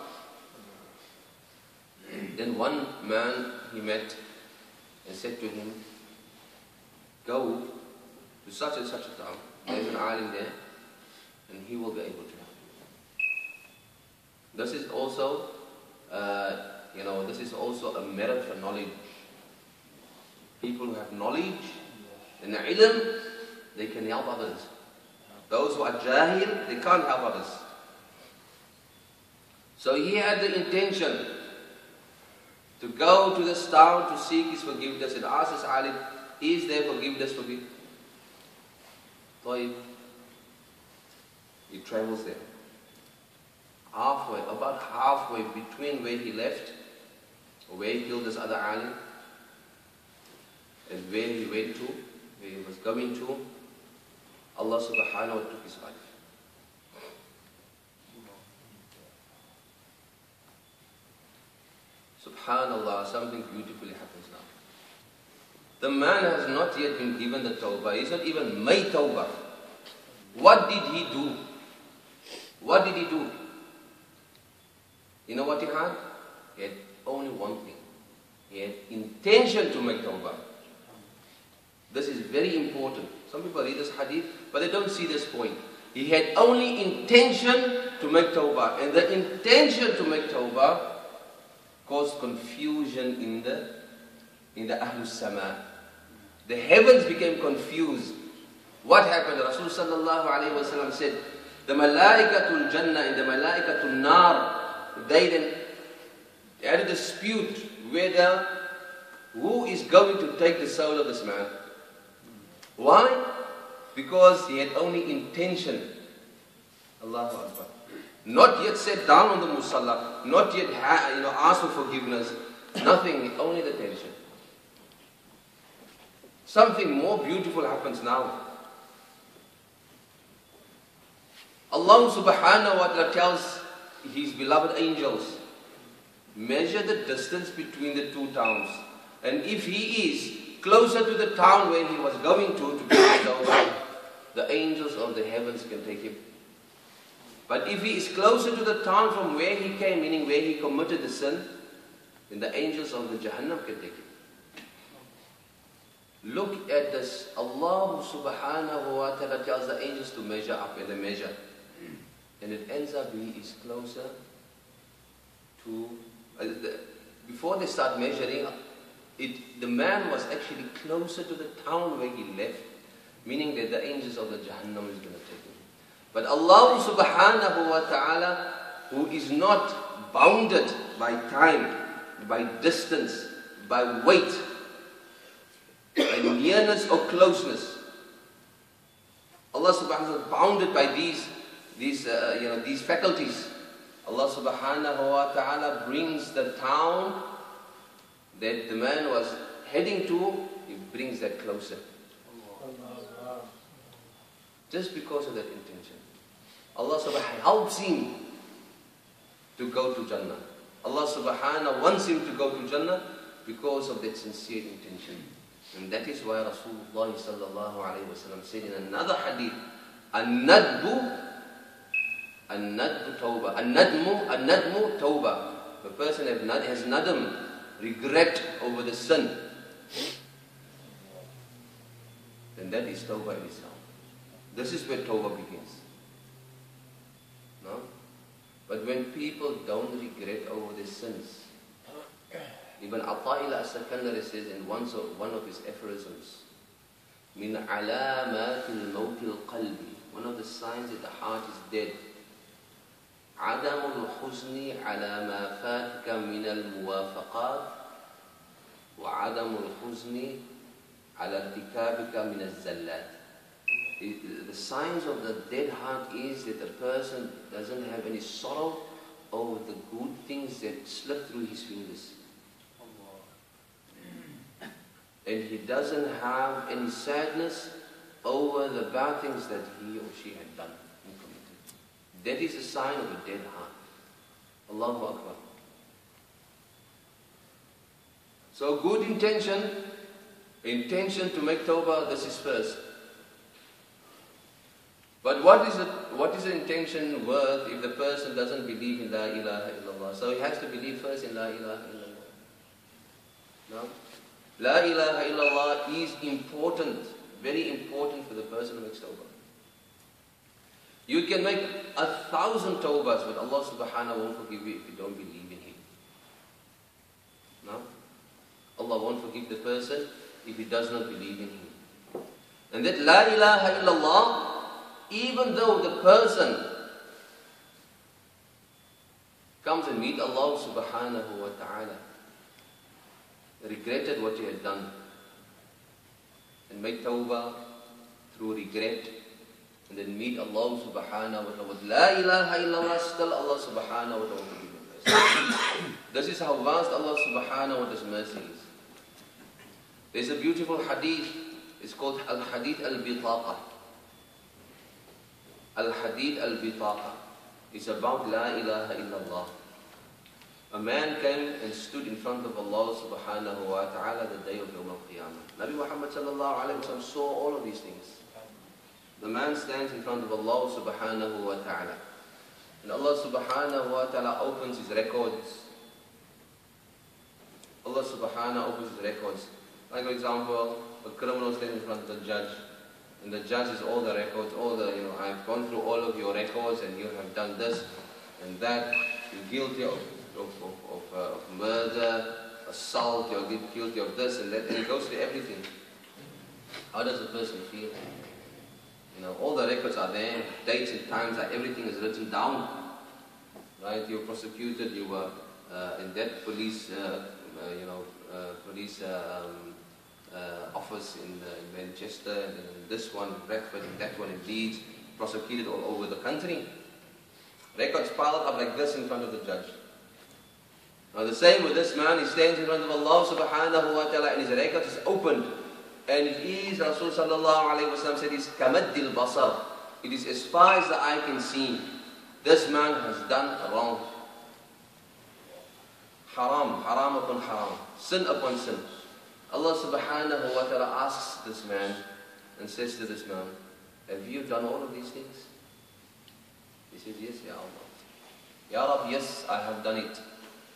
Then one man he met and said to him, go to such and such a town. There's an alim there and he will be able to help you. This is also uh, You know, this is also a merit for knowledge. People who have knowledge and ilm, they can help others. Those who are jahil, they can't help others. So he had the intention to go to this town to seek his forgiveness and ask his alim, is there forgiveness for me? So he travels there. Halfway, about halfway between where he left, or where he killed this other alim, and where he went to, where he was going to, Allah subhanahu wa ta'ala took his life. Subhanallah, something beautifully happens now. The man has not yet been given the tawbah. He's not even made tawbah. What did he do? What did he do? You know what he had? He had only one thing. He had intention to make tawbah. This is very important. Some people read this hadith, but they don't see this point. He had only intention to make tawbah. And the intention to make tawbah caused confusion in the in the Ahlus Sama. The heavens became confused. What happened? Rasul sallallahu alayhi wa sallam said, the malaikatul jannah and the malaikatul nar, they then had a dispute whether who is going to take the soul of this man. Why? Because he had only intention. Allahu Akbar. Not yet sat down on the musalla, not yet ha, you know, asked for forgiveness, nothing, only the tension. Something more beautiful happens now. Allah subhanahu wa ta'ala tells his beloved angels, measure the distance between the two towns. And if he is closer to the town where he was going to, to get it over, the angels of the heavens can take him. But if he is closer to the town from where he came, meaning where he committed the sin, then the angels of the Jahannam can take him. Look at this. Allah subhanahu wa ta'ala tells the angels to measure up, and they measure. And it ends up he is closer to, uh, the, before they start measuring, it, the man was actually closer to the town where he left, meaning that the angels of the Jahannam is going to take him. But Allah subhanahu wa ta'ala, who is not bounded by time, by distance, by weight, by nearness or closeness. Allah subhanahu wa ta'ala is bounded by these, these, uh, you know, these faculties. Allah subhanahu wa ta'ala brings the town that the man was heading to, He brings that closer. Just because of that intention. Allah subhanahu wa ta'ala helps him to go to Jannah. Allah subhanahu wa ta'ala wants him to go to Jannah because of that sincere intention. And that is why Rasulullah sallallahu alayhi wa sallam said in another hadith, An-nadbu, An-nadbu tawbah. An-nadmu, An-nadmu tawbah. The person has nad- has nadam, regret over the sin. Then that is tawbah in itself. This is where tawbah begins. No? But when people don't regret over their sins, Ibn Atta'illah as-Sakandari says in one of, one of his aphorisms, Min alamatil mawtil qalbi, one of the signs that the heart is dead, Adamul huzni ala ma fatka min al-muwafaqat, wa adamul huzni ala irtikabika min al-zallat. The signs of the dead heart is that the person doesn't have any sorrow over the good things that slip through his fingers. And he doesn't have any sadness over the bad things that he or she had done and committed. That is a sign of a dead heart. Allahu Akbar. So good intention, intention to make tawbah, this is first. But what is, it, what is the intention worth if the person doesn't believe in La ilaha illallah? So he has to believe first in La ilaha illallah. No? La ilaha illallah is important, very important for the person who makes tawbah. You can make a thousand tawbahs, but Allah subhanahu won't forgive you if you don't believe in Him. No? Allah won't forgive the person if he does not believe in Him. And that La ilaha illallah, even though the person comes and meet Allah subhanahu wa ta'ala, regretted what he had done, and make tawbah through regret, and then meet Allah subhanahu wa ta'ala with La ilaha illallah, still Allah subhanahu wa ta'ala will forgive him. This is how vast Allah subhanahu wa ta'ala's mercy is. There's a beautiful hadith, it's called Al-Hadith Al-Bitaqa. Al-Hadith Al-Bitaqa. It's about La ilaha illallah. A man came and stood in front of Allah subhanahu wa ta'ala the day of Yawm al-Qiyamah. Nabi Muhammad sallallahu alayhi wa sallam saw all of these things. The man stands in front of Allah subhanahu wa ta'ala. And Allah subhanahu wa ta'ala opens his records. Allah subhanahu opens his records. Like for example, a criminal stands in front of the judge. And the judge has all the records, all the, you know, I've gone through all of your records and you have done this and that. You're guilty of Of, of, of, uh, of murder, assault, you're guilty of this and that, and it goes to everything. How does the person feel? You know, all the records are there, dates and times, are, everything is written down. Right? You were prosecuted, you were uh, in that police, uh, uh, you know, uh, police uh, um, uh, office in, uh, in Manchester, and in this one in Bradford, and that one in Leeds, prosecuted all over the country. Records piled up like this in front of the judge. Now the same with this man, he stands in front of Allah subhanahu wa ta'ala and his record is opened. And it is, Rasul sallallahu alayhi wa sallam said, it's kamaddil basar. It is as far as the eye can see. This man has done wrong. Haram, haram upon haram, sin upon sin. Allah subhanahu wa ta'ala asks this man and says to this man, have you done all of these things? He says, yes, Ya Allah. Ya Rab, yes, I have done it.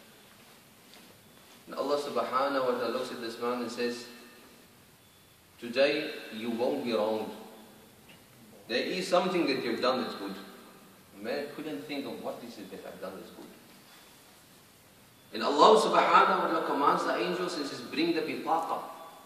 And Allah subhanahu wa ta'ala looks at this man and says, today you won't be wronged. There is something that you've done that's good. The man couldn't think of what is it that I've done that's good. And Allah subhanahu wa ta'ala commands the angels and says, bring the bitaqa.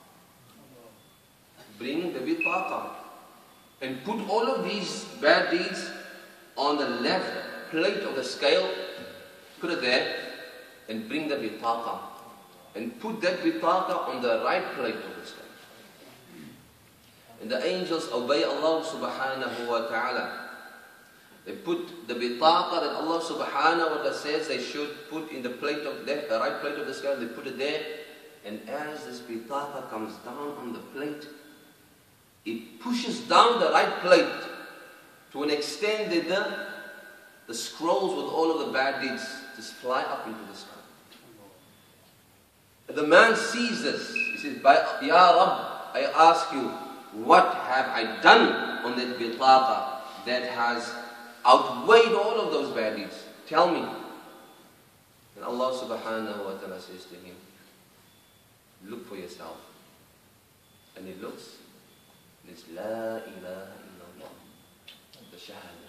Bring the bitaqa. And put all of these bad deeds on the left plate of the scale. Put it there and bring the bitaqa. And put that bitaqa on the right plate of the scale. And the angels obey Allah subhanahu wa ta'ala. They put the bitaqa that Allah subhanahu wa ta'ala says they should put in the plate of left, the right plate of the scale, they put it there. And as this bitaqa comes down on the plate, it pushes down the right plate to an extent that the, the scrolls with all of the bad deeds just fly up into the sky. The man sees this. He says, Ya Rabb, I ask you, what have I done on that bitaqa that has outweighed all of those bad deeds? Tell me. And Allah subhanahu wa ta'ala says to him, look for yourself. And he looks, and it's La ilaha illallah, the shahada.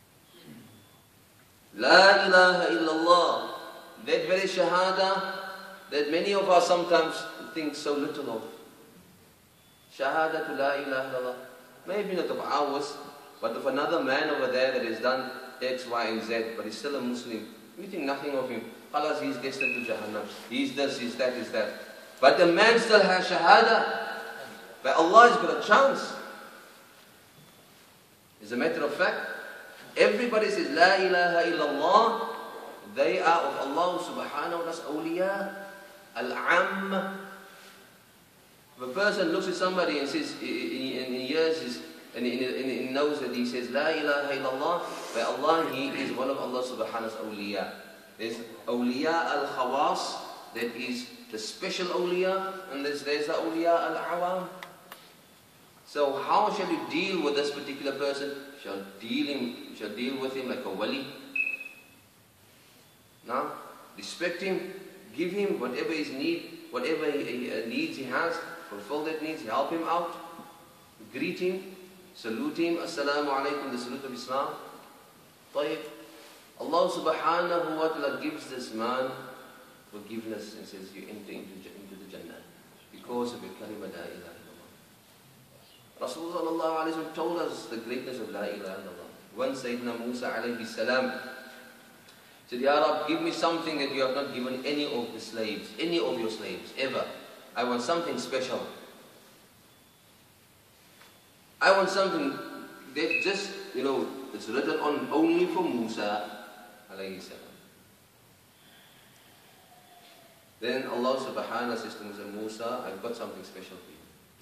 La ilaha illallah, that very shahada that many of us sometimes think so little of. Shahada to La ilaha illallah. Maybe not of ours, but of another man over there that has done X, Y, and Z, but he's still a Muslim. We think nothing of him. Khalas, he's destined to Jahannam. He's this, he's that, he's that. But the man still has shahada. But Allah has got a chance. As a matter of fact, everybody says La ilaha illallah. They are of Allah subhanahu wa ta'ala's awliya. Al-Am. If a person looks at somebody and says, and he hears his, and he knows that he says La ilaha illallah, by Allah, he is one of Allah subhanahu wa ta'ala's awliya. There's awliya al-khawas, that is the special awliya, and there's, there's the awliya al-awam. So how shall you deal with this particular person? Shall deal him, shall deal with him like a wali. Now, respect him, give him whatever his need, whatever he, he, uh, needs he has, fulfill that needs, help him out, greet him, salute him, assalamu alaikum, the salute of Islam. طيب. Allah subhanahu wa ta'ala gives this man forgiveness and says, you enter into, into the Jannah because of your kalima la ilaha illallah. Rasulullah sallallahu alayhi wa sallam told us the greatness of la ilaha illallah. When Sayyidina Musa alayhi salam said, Ya Rab, give me something that you have not given any of the slaves, any of your slaves, ever. I want something special. I want something that just, you know, it's written on only for Musa alayhi salam. Then Allah subhanahu wa ta'ala says to Musa, Musa, I've got something special for you.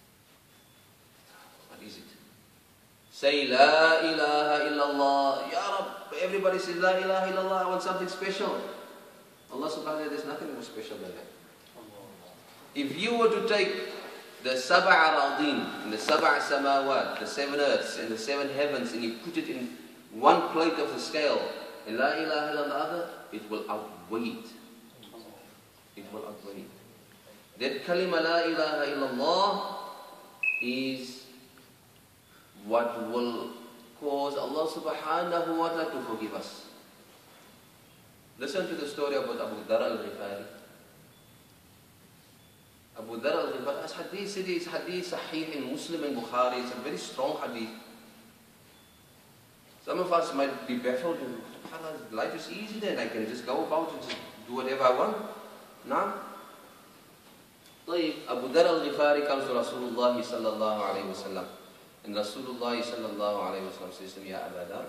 What is it? Say La ilaha illallah. Ya Rab, everybody says La ilaha illallah, I want something special. Allah subhanahu wa ta'ala, there's nothing more special than that. If you were to take the Sab'a Aradin, and the Sab'a Samawat, the seven earths and the seven heavens, and you put it in one plate of the scale, and La ilaha illallah the other, it will outweigh it. It will outweigh it. That kalima La ilaha illallah is what will cause Allah subhanahu wa ta'ala to forgive us. Listen to the story about Abu Dhar al-Ghifari. Abu Dhar al-Ghifari, as hadith said, it's hadith sahih in Muslim and Bukhari. It's a very strong hadith. Some of us might be baffled. Life is easy then. I can just go about and just do whatever I want. No? Abu Dhar al-Ghifari comes to Rasulullah sallallahu alayhi wa sallam. And Rasulullah sallallahu alayhi wa sallam says to him, Ya Abu Dhar,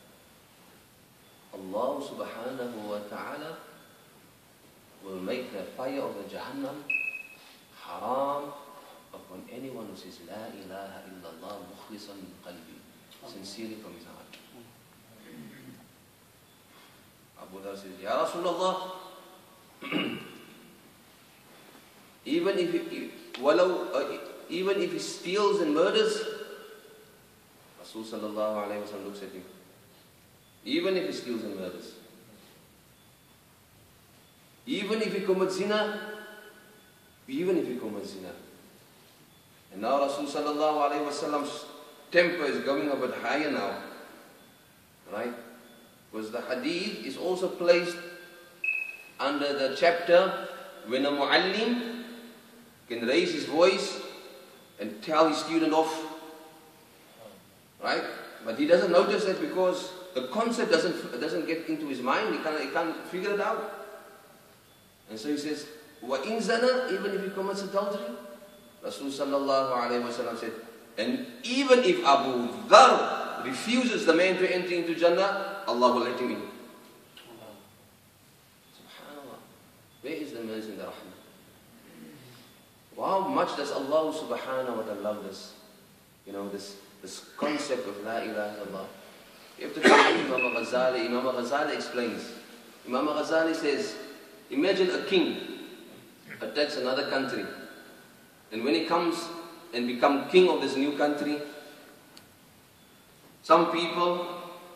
Allah subhanahu wa ta'ala will make the fire of the Jahannam haram upon anyone who says La ilaha illallah mukhlisan min qalbi, sincerely from his heart. Abu Dhar says, Ya Rasulullah, even if he, walau, uh, even if he steals and murders, Rasul sallallahu alayhi wa sallam looks at him. Even if he steals and murders, even if he commits zina, even if he commits zina. And now Rasul sallallahu alayhi wa sallam's temper is going a bit higher now, right? Because the hadith is also placed under the chapter when a muallim can raise his voice and tell his student off, right? But he doesn't notice that because the concept doesn't doesn't get into his mind. He can't he can't figure it out. And so he says, "Wa in zana," even if he commits adultery, Rasul sallallahu alaihi wasallam said, and even if Abu Dhar refuses the man to enter into Jannah, Allah will let him in. Subhanallah. Where is the mercy and the rahmah? How much does Allah subhanahu wa ta'ala love this? You know, this this concept of La ilaha illallah. You have to come to Imam Ghazali. Imam Ghazali explains. Imam Ghazali says, imagine a king attacks another country. And when he comes and becomes king of this new country, some people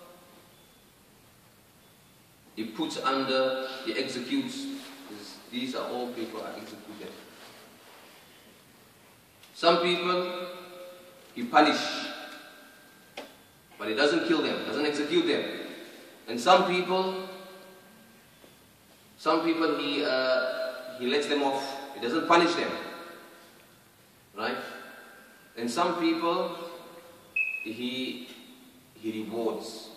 he puts under, he executes. These are all people are executed. Some people he punishes, but he doesn't kill them, doesn't execute them. And some people, some people he uh, he lets them off. He doesn't punish them, right? And some people he he rewards.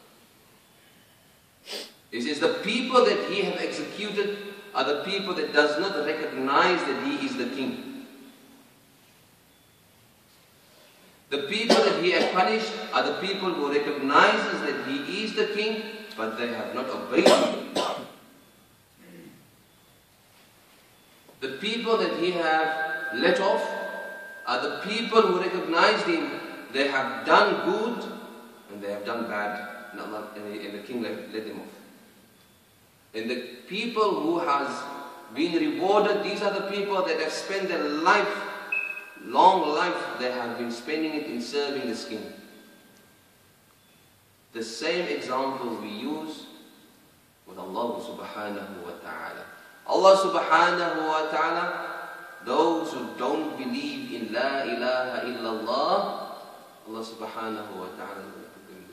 He says the people that he have executed are the people that does not recognize that he is the king. The people that he has punished are the people who recognizes that he is the king, but they have not obeyed him. The people that he have let off are the people who recognized him. They have done good and they have done bad, and, Allah, and, the, and the king let, let them off. And the people who has been rewarded, these are the people that have spent their life, long life, they have been spending it in serving this king. The same example we use with Allah subhanahu wa ta'ala. Allah subhanahu wa ta'ala, those who don't believe in La ilaha illallah, Allah subhanahu wa ta'ala will put them in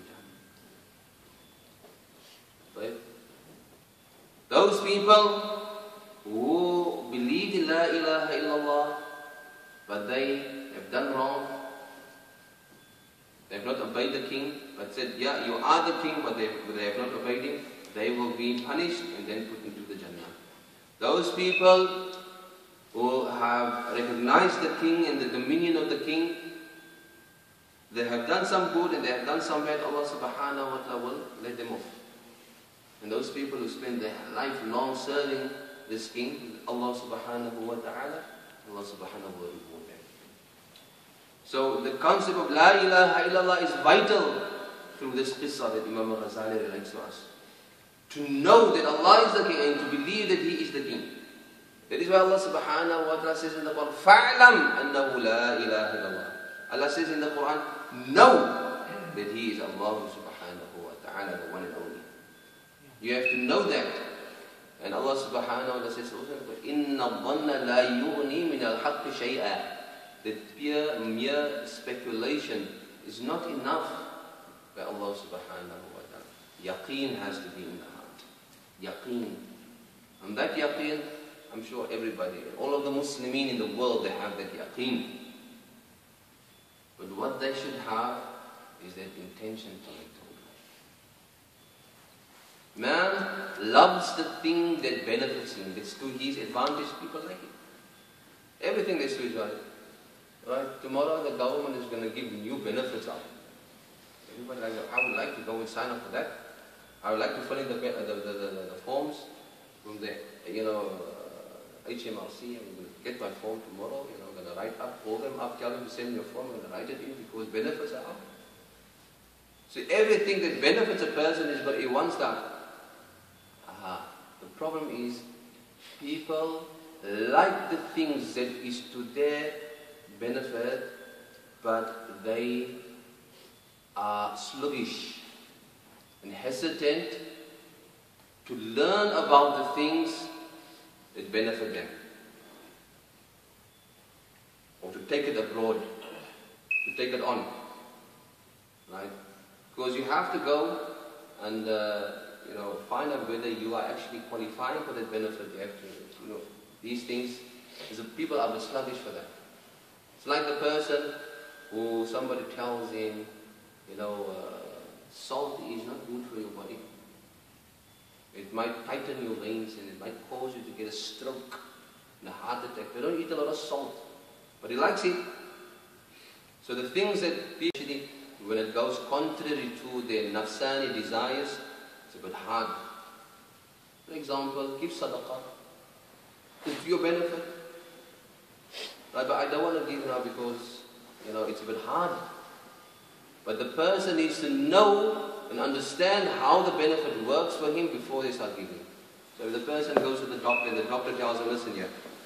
Jannah. Right? Those people who believe in La ilaha illallah, but they have done wrong, they have not obeyed the king, but said, yeah, you are the king, but they, but they have not obeyed him, they will be punished and then put into the Jannah. Those people who have recognized the king and the dominion of the king, they have done some good and they have done some bad, Allah subhanahu wa ta'ala will let them off. And those people who spend their life long serving this king, Allah subhanahu wa ta'ala, Allah subhanahu will reward them. So the concept of La ilaha illallah is vital through this qissa that Imam Ghazali relates to us. To know that Allah is the king and to believe that he is the king. That is why Allah subhanahu wa ta'ala says in the Quran, فَعْلَمْ أَنَّهُ لَا إِلَهَ إِلَّا اللَّهِ. Allah says in the Quran, know that he is Allah subhanahu wa ta'ala, the one and only. You have to know that. And Allah subhanahu wa ta'ala says, إِنَّ الظَّنَّ لَا يُغْنِي مِنَ الْحَقِّ شَيْئًا. That pure, mere speculation is not enough by Allah subhanahu wa ta'ala. Yaqeen has to be in the heart. Yaqeen. And that yaqeen, I'm sure everybody, all of the Muslimin in the world, they have that yaqeen. But what they should have is that intention to it. Man loves the thing that benefits him, that's to his advantage, people like it. Everything that's to his advantage. Right? Tomorrow the government is going to give new benefits out. Everybody like, I would like to go and sign up for that. I would like to fill in the, the, the, the, the forms from the, you know, uh, H M R C. I'm going to get my form tomorrow, you know, I'm going to write up, call them up, tell them to send me a form, I'm going to write it in because benefits are out. So everything that benefits a person is what he wants done. Aha. The problem is people like the things that is to their benefit, but they are sluggish and hesitant to learn about the things that benefit them, or to take it abroad, to take it on, right? Because you have to go and uh, you know, find out whether you are actually qualifying for that benefit. You have to, you know, these things, the people are sluggish for that. It's like the person who somebody tells him, you know, uh, salt is not good for your body. It might tighten your veins and it might cause you to get a stroke and a heart attack. They don't eat a lot of salt, but he likes it. So the things that people, when it goes contrary to their nafsani desires, it's a bit hard. For example, give sadaqah. It's for your benefit. Right, but I don't want to give now because, you know, it's a bit hard. But the person needs to know and understand how the benefit works for him before they start giving. So if the person goes to the doctor and the doctor tells him, listen here,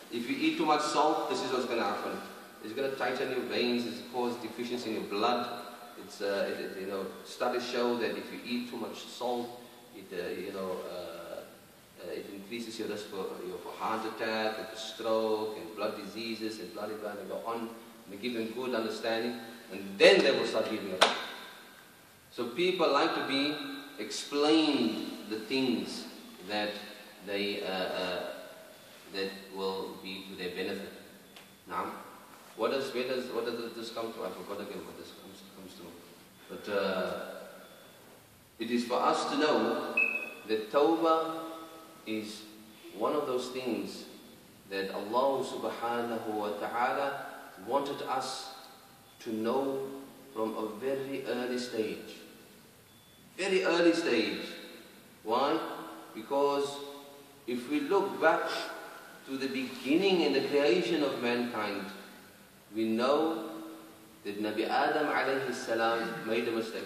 If you eat too much salt, this is what's going to happen. It's going to tighten your veins, it's cause deficiency in your blood. It's, uh, it, it, you know, studies show that if you eat too much salt, it, uh, you know, uh, uh, it increases your risk for, you know, for heart attack, and for stroke, and blood diseases, and blood blah, and go on. And they give them good understanding, and then they will start giving it up. So people like to be explained the things that they uh, uh, that will be to their benefit. Now, what does where does what does this come to? I forgot again what this comes comes to. But uh, it is for us to know that Tawbah is one of those things that Allah subhanahu wa ta'ala wanted us to know from a very early stage. Very early stage. Why? Because if we look back to the beginning and the creation of mankind, we know that Nabi Adam alayhi salam made a mistake.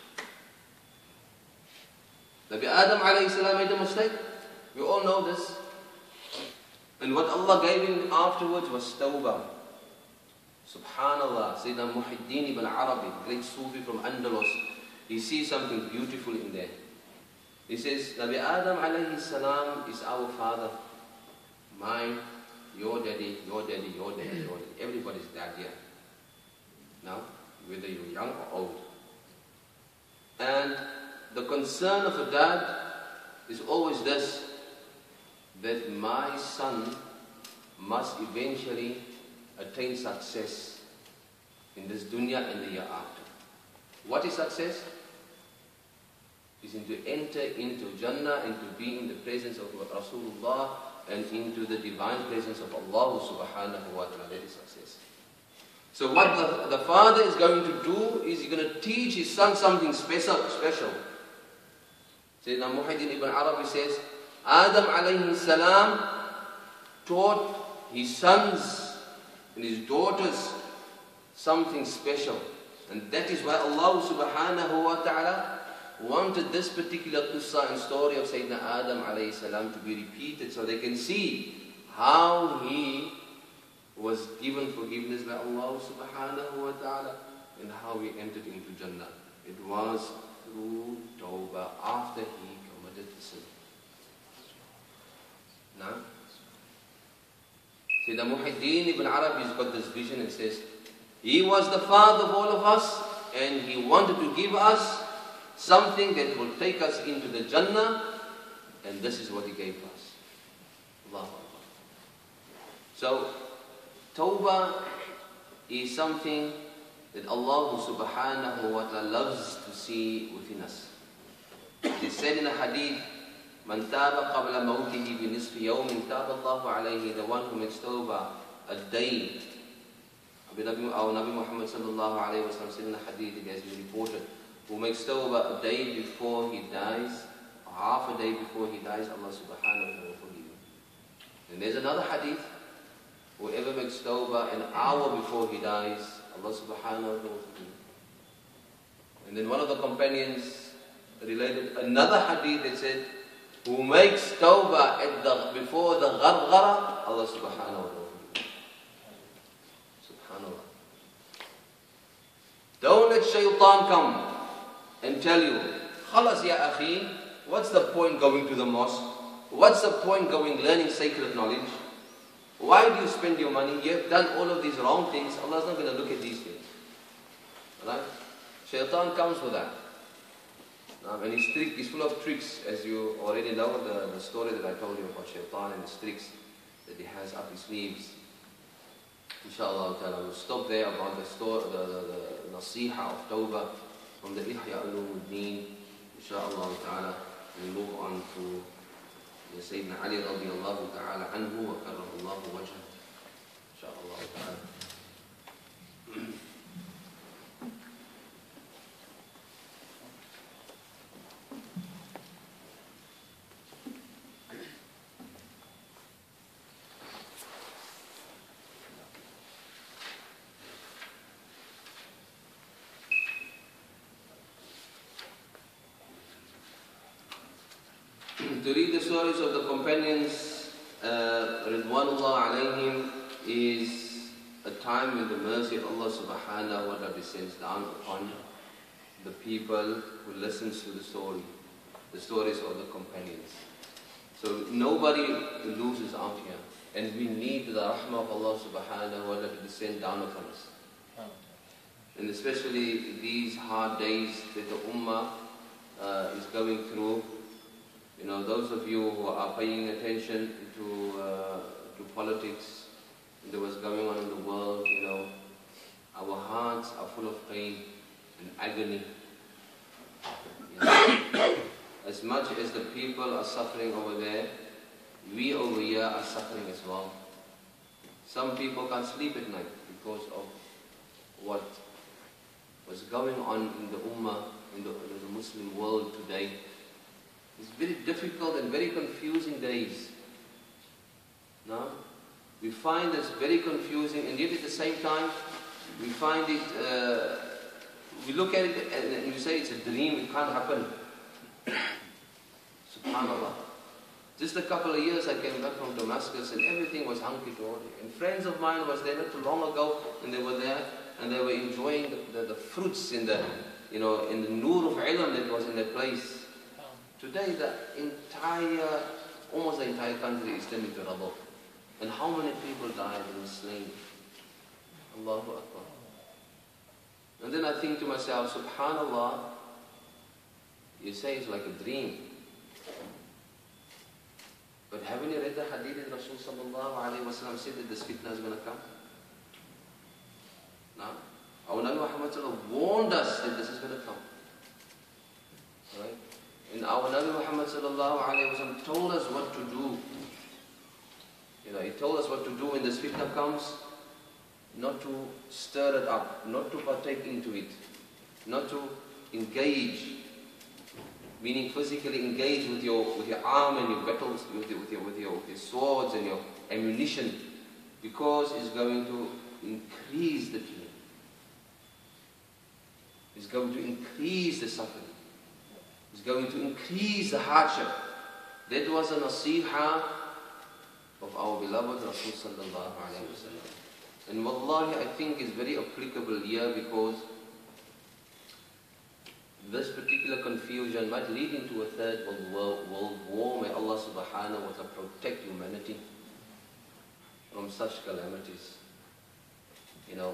Nabi Adam alayhi salam made a mistake. We all know this. And what Allah gave him afterwards was tawbah. Subhanallah, Sayyidina Muhyiddin ibn Arabi, great Sufi from Andalus, he sees something beautiful in there. He says, Nabi Adam alayhi salam is our father. Mine, your daddy, your daddy, your daddy, your daddy. Everybody's dad here. Now, whether you're young or old. And the concern of a dad is always this, that my son must eventually attain success in this dunya and the year after. What is success? Is to enter into Jannah and to be in the presence of Rasulullah and into the divine presence of Allah subhanahu wa ta'ala. That is success. So what the, the father is going to do is he's going to teach his son something special. special. Sayyidina Muhyiddin ibn Arabi says, Adam alayhi salam taught his sons and his daughters something special. And that is why Allah subhanahu wa ta'ala wanted this particular qissa and story of Sayyidina Adam alayhi salam to be repeated so they can see how he was given forgiveness by Allah subhanahu wa ta'ala and how he entered into Jannah. It was through Tawbah after he committed the sin. Now, Sayyidina Muhyiddin ibn Arabi has got this vision and says, he was the father of all of us and he wanted to give us something that will take us into the Jannah, and this is what he gave us. Allahu Akbar. So, Tawbah is something that Allah subhanahu wa ta'ala loves to see within us. It is said in a hadith, Man taba qabla mawtihi bi nisfi yawmin taba Allahu alayhi, the one who makes Tawbah a day. Our Nabi Muhammad sallallahu alayhi wa sallam said in a hadith, it has been reported, who makes Tawbah a day before he dies, or half a day before he dies, Allah subhanahu wa ta'ala will forgive him. And there's another hadith, whoever makes Tawbah an hour before he dies, Allah subhanahu wa ta'ala will forgive him. And then one of the companions related another hadith that said, who makes Tawbah at the, before the gharghara, Allah subhanahu wa ta'ala will forgive him. Subhanallah. Don't let shaitan come and tell you, khalas ya akhi, what's the point going to the mosque? What's the point going learning sacred knowledge? Why do you spend your money? You have done all of these wrong things. Allah's not going to look at these things. Right? Shaitan comes with that. Now, and he's, trick, he's full of tricks, as you already know the, the story that I told you about Shaitan and his tricks that he has up his sleeves. Inshallah ta'ala, we'll stop there about the story, the, the, the nasiha of Tawbah from the Ihya Ulumuddin. Inshallah ta'ala, we'll move on to Sayyidina Ali radiyallahu ta'ala anhu wa karramallahu wajhah. Inshallah ta'ala. To read the stories of the companions uh, Ridwanullah alayhim is a time when the mercy of Allah subhanahu wa ta'ala descends down upon the people who listens to the story, the stories of the companions. So nobody loses out here. And we need the rahmah of Allah subhanahu wa ta'ala to descend down upon us. And especially these hard days that the ummah uh, is going through. You know, those of you who are paying attention to, uh, to politics, and what's going on in the world, you know, our hearts are full of pain and agony. You know, as much as the people are suffering over there, we over here are suffering as well. Some people can't sleep at night because of what was going on in the ummah, in the, in the Muslim world today. It's very difficult and very confusing days. No? We find this very confusing, and yet at the same time, we find it, uh, we look at it and we say it's a dream, it can't happen. SubhanAllah. Just a couple of years I came back from Damascus and everything was hunky-dory. And friends of mine was there not too long ago, and they were there and they were enjoying the, the, the fruits in the, you know, in the nur of ilm that was in that place. Today the entire, almost the entire country is turned into rubble. And how many people died and were slain? Allahu Akbar. And then I think to myself, SubhanAllah, you say it's like a dream. But haven't you read the hadith that Rasul sallallahu alayhi wa sallam said that this fitna is going to come? No? Our Nabi Muhammad warned us that this is going to come. Right? And our Nabi Muhammad sallallahu alayhi wa sallam told us what to do. You know, he told us what to do when this fitna comes. Not to stir it up, not to partake into it, not to engage. Meaning physically engage with your with your arm and your battles, with your, with your with your with your swords and your ammunition, because it's going to increase the pain. It's going to increase the suffering. It's going to increase the hardship. That was a nasiha of our beloved Rasul sallallahu alaihi wasallam. And wallahi, I think it's very applicable here because this particular confusion might lead into a third world, world war. May Allah subhanahu wa ta'ala protect humanity from such calamities. You know,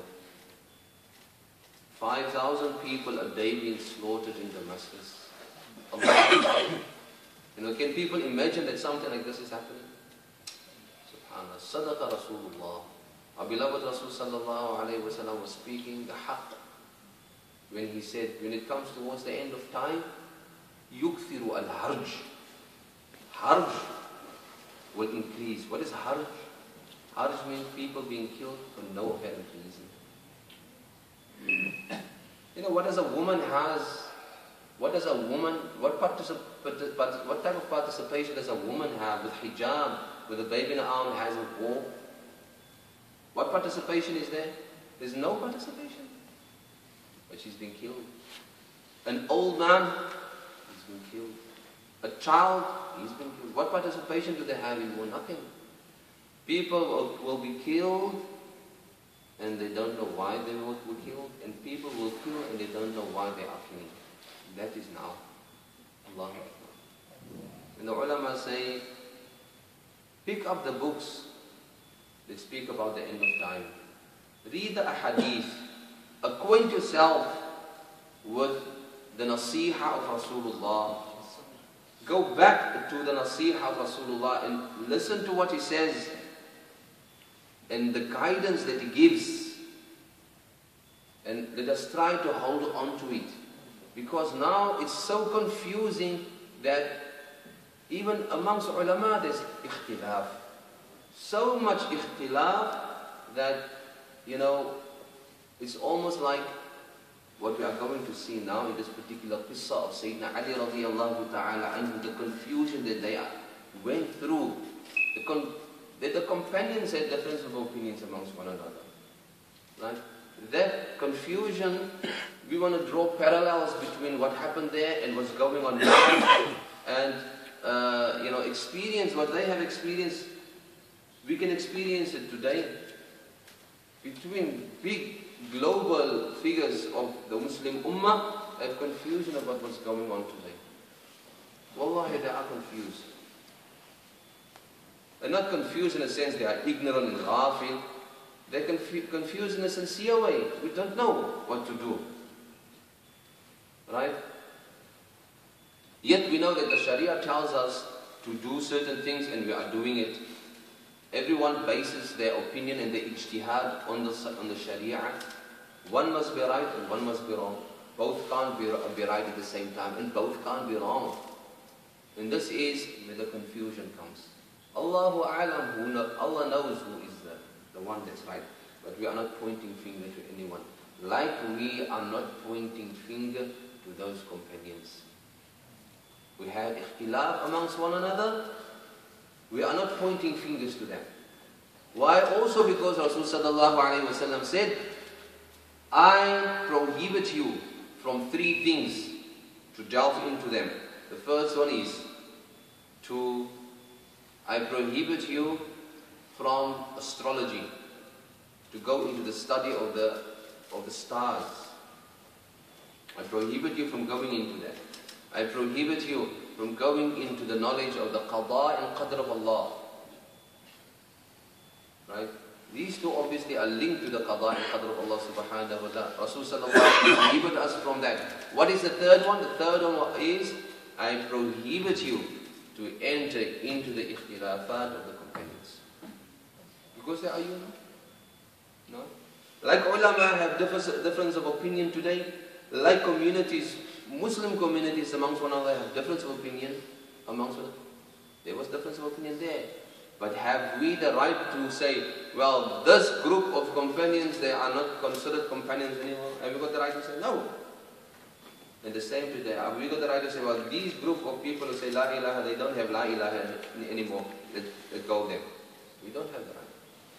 five thousand people a day being slaughtered in Damascus. Allah. You know, can people imagine that something like this is happening? Subhanallah. Sadaqa Rasulullah. Our beloved Rasul sallallahu alayhi wa sallam was speaking the haqq when he said, when it comes towards the end of time, yukthiru al-harj. Harj will increase. What is harj? Harj means people being killed for no apparent reason. You know, what does a woman has, what does a woman, what, particip what type of participation does a woman have with hijab, with a baby in her arm, has a war? What participation is there? There's no participation. But she's been killed. An old man, he's been killed. A child, he's been killed. What participation do they have in war? Nothing. People will, will be killed and they don't know why they were, were killed. And people will kill and they don't know why they are killing. That is now. Allahu Akbar. And the ulama say, pick up the books that speak about the end of time. Read the ahadith. Acquaint yourself with the nasiha of Rasulullah. Go back to the nasiha of Rasulullah and listen to what he says and the guidance that he gives. And let us try to hold on to it. Because now it's so confusing that even amongst ulama there's ikhtilaf. So much ikhtilaf that, you know, it's almost like what we are going to see now in this particular qissa of Sayyidina Ali radiallahu ta'ala anhu, the confusion that they went through, the con that the companions had difference of opinions amongst one another. Right? That confusion, we want to draw parallels between what happened there and what's going on now, and uh, you know, experience what they have experienced We can experience it today between big global figures of the Muslim Ummah have confusion about what's going on today. Wallahi, they are confused. They're not confused in a sense they are ignorant and ghafil. They're confu confused in a sincere way. We don't know what to do. Right? Yet we know that the Sharia tells us to do certain things and we are doing it. Everyone bases their opinion and their ijtihad on the, on the Sharia. One must be right and one must be wrong. Both can't be, be right at the same time and both can't be wrong. And this is where the confusion comes. Allahu A'lam, who know, Allah knows who is the, the one that's right. But we are not pointing finger to anyone. Like we are not pointing finger to those companions. We have ikhtilaf amongst one another. We are not pointing fingers to them. Why? Also because Rasulullah sallallahu alayhi wa sallam said, I prohibit you from three things to delve into them. The first one is to, I prohibit you from astrology, to go into the study of the, of the stars. I prohibit you from going into that. I prohibit you from going into the knowledge of the qada and qadr of Allah. Right? These two obviously are linked to the qada and qadr of Allah subhanahu wa ta'ala. Rasul sallallahu alayhi wa sallam prohibited us from that. What is the third one? The third one is, I prohibit you to enter into the ikhtilafat of the companions. Because they are you, no? Like ulama have difference of opinion today, like communities, Muslim communities amongst one another have difference of opinion amongst one another. There was difference of opinion there. But have we the right to say, well, this group of companions, they are not considered companions anymore? Have we got the right to say no? And the same today, have we got the right to say, well, these group of people who say La ilaha, they don't have La ilaha anymore. Let, let go of them. We don't have the right.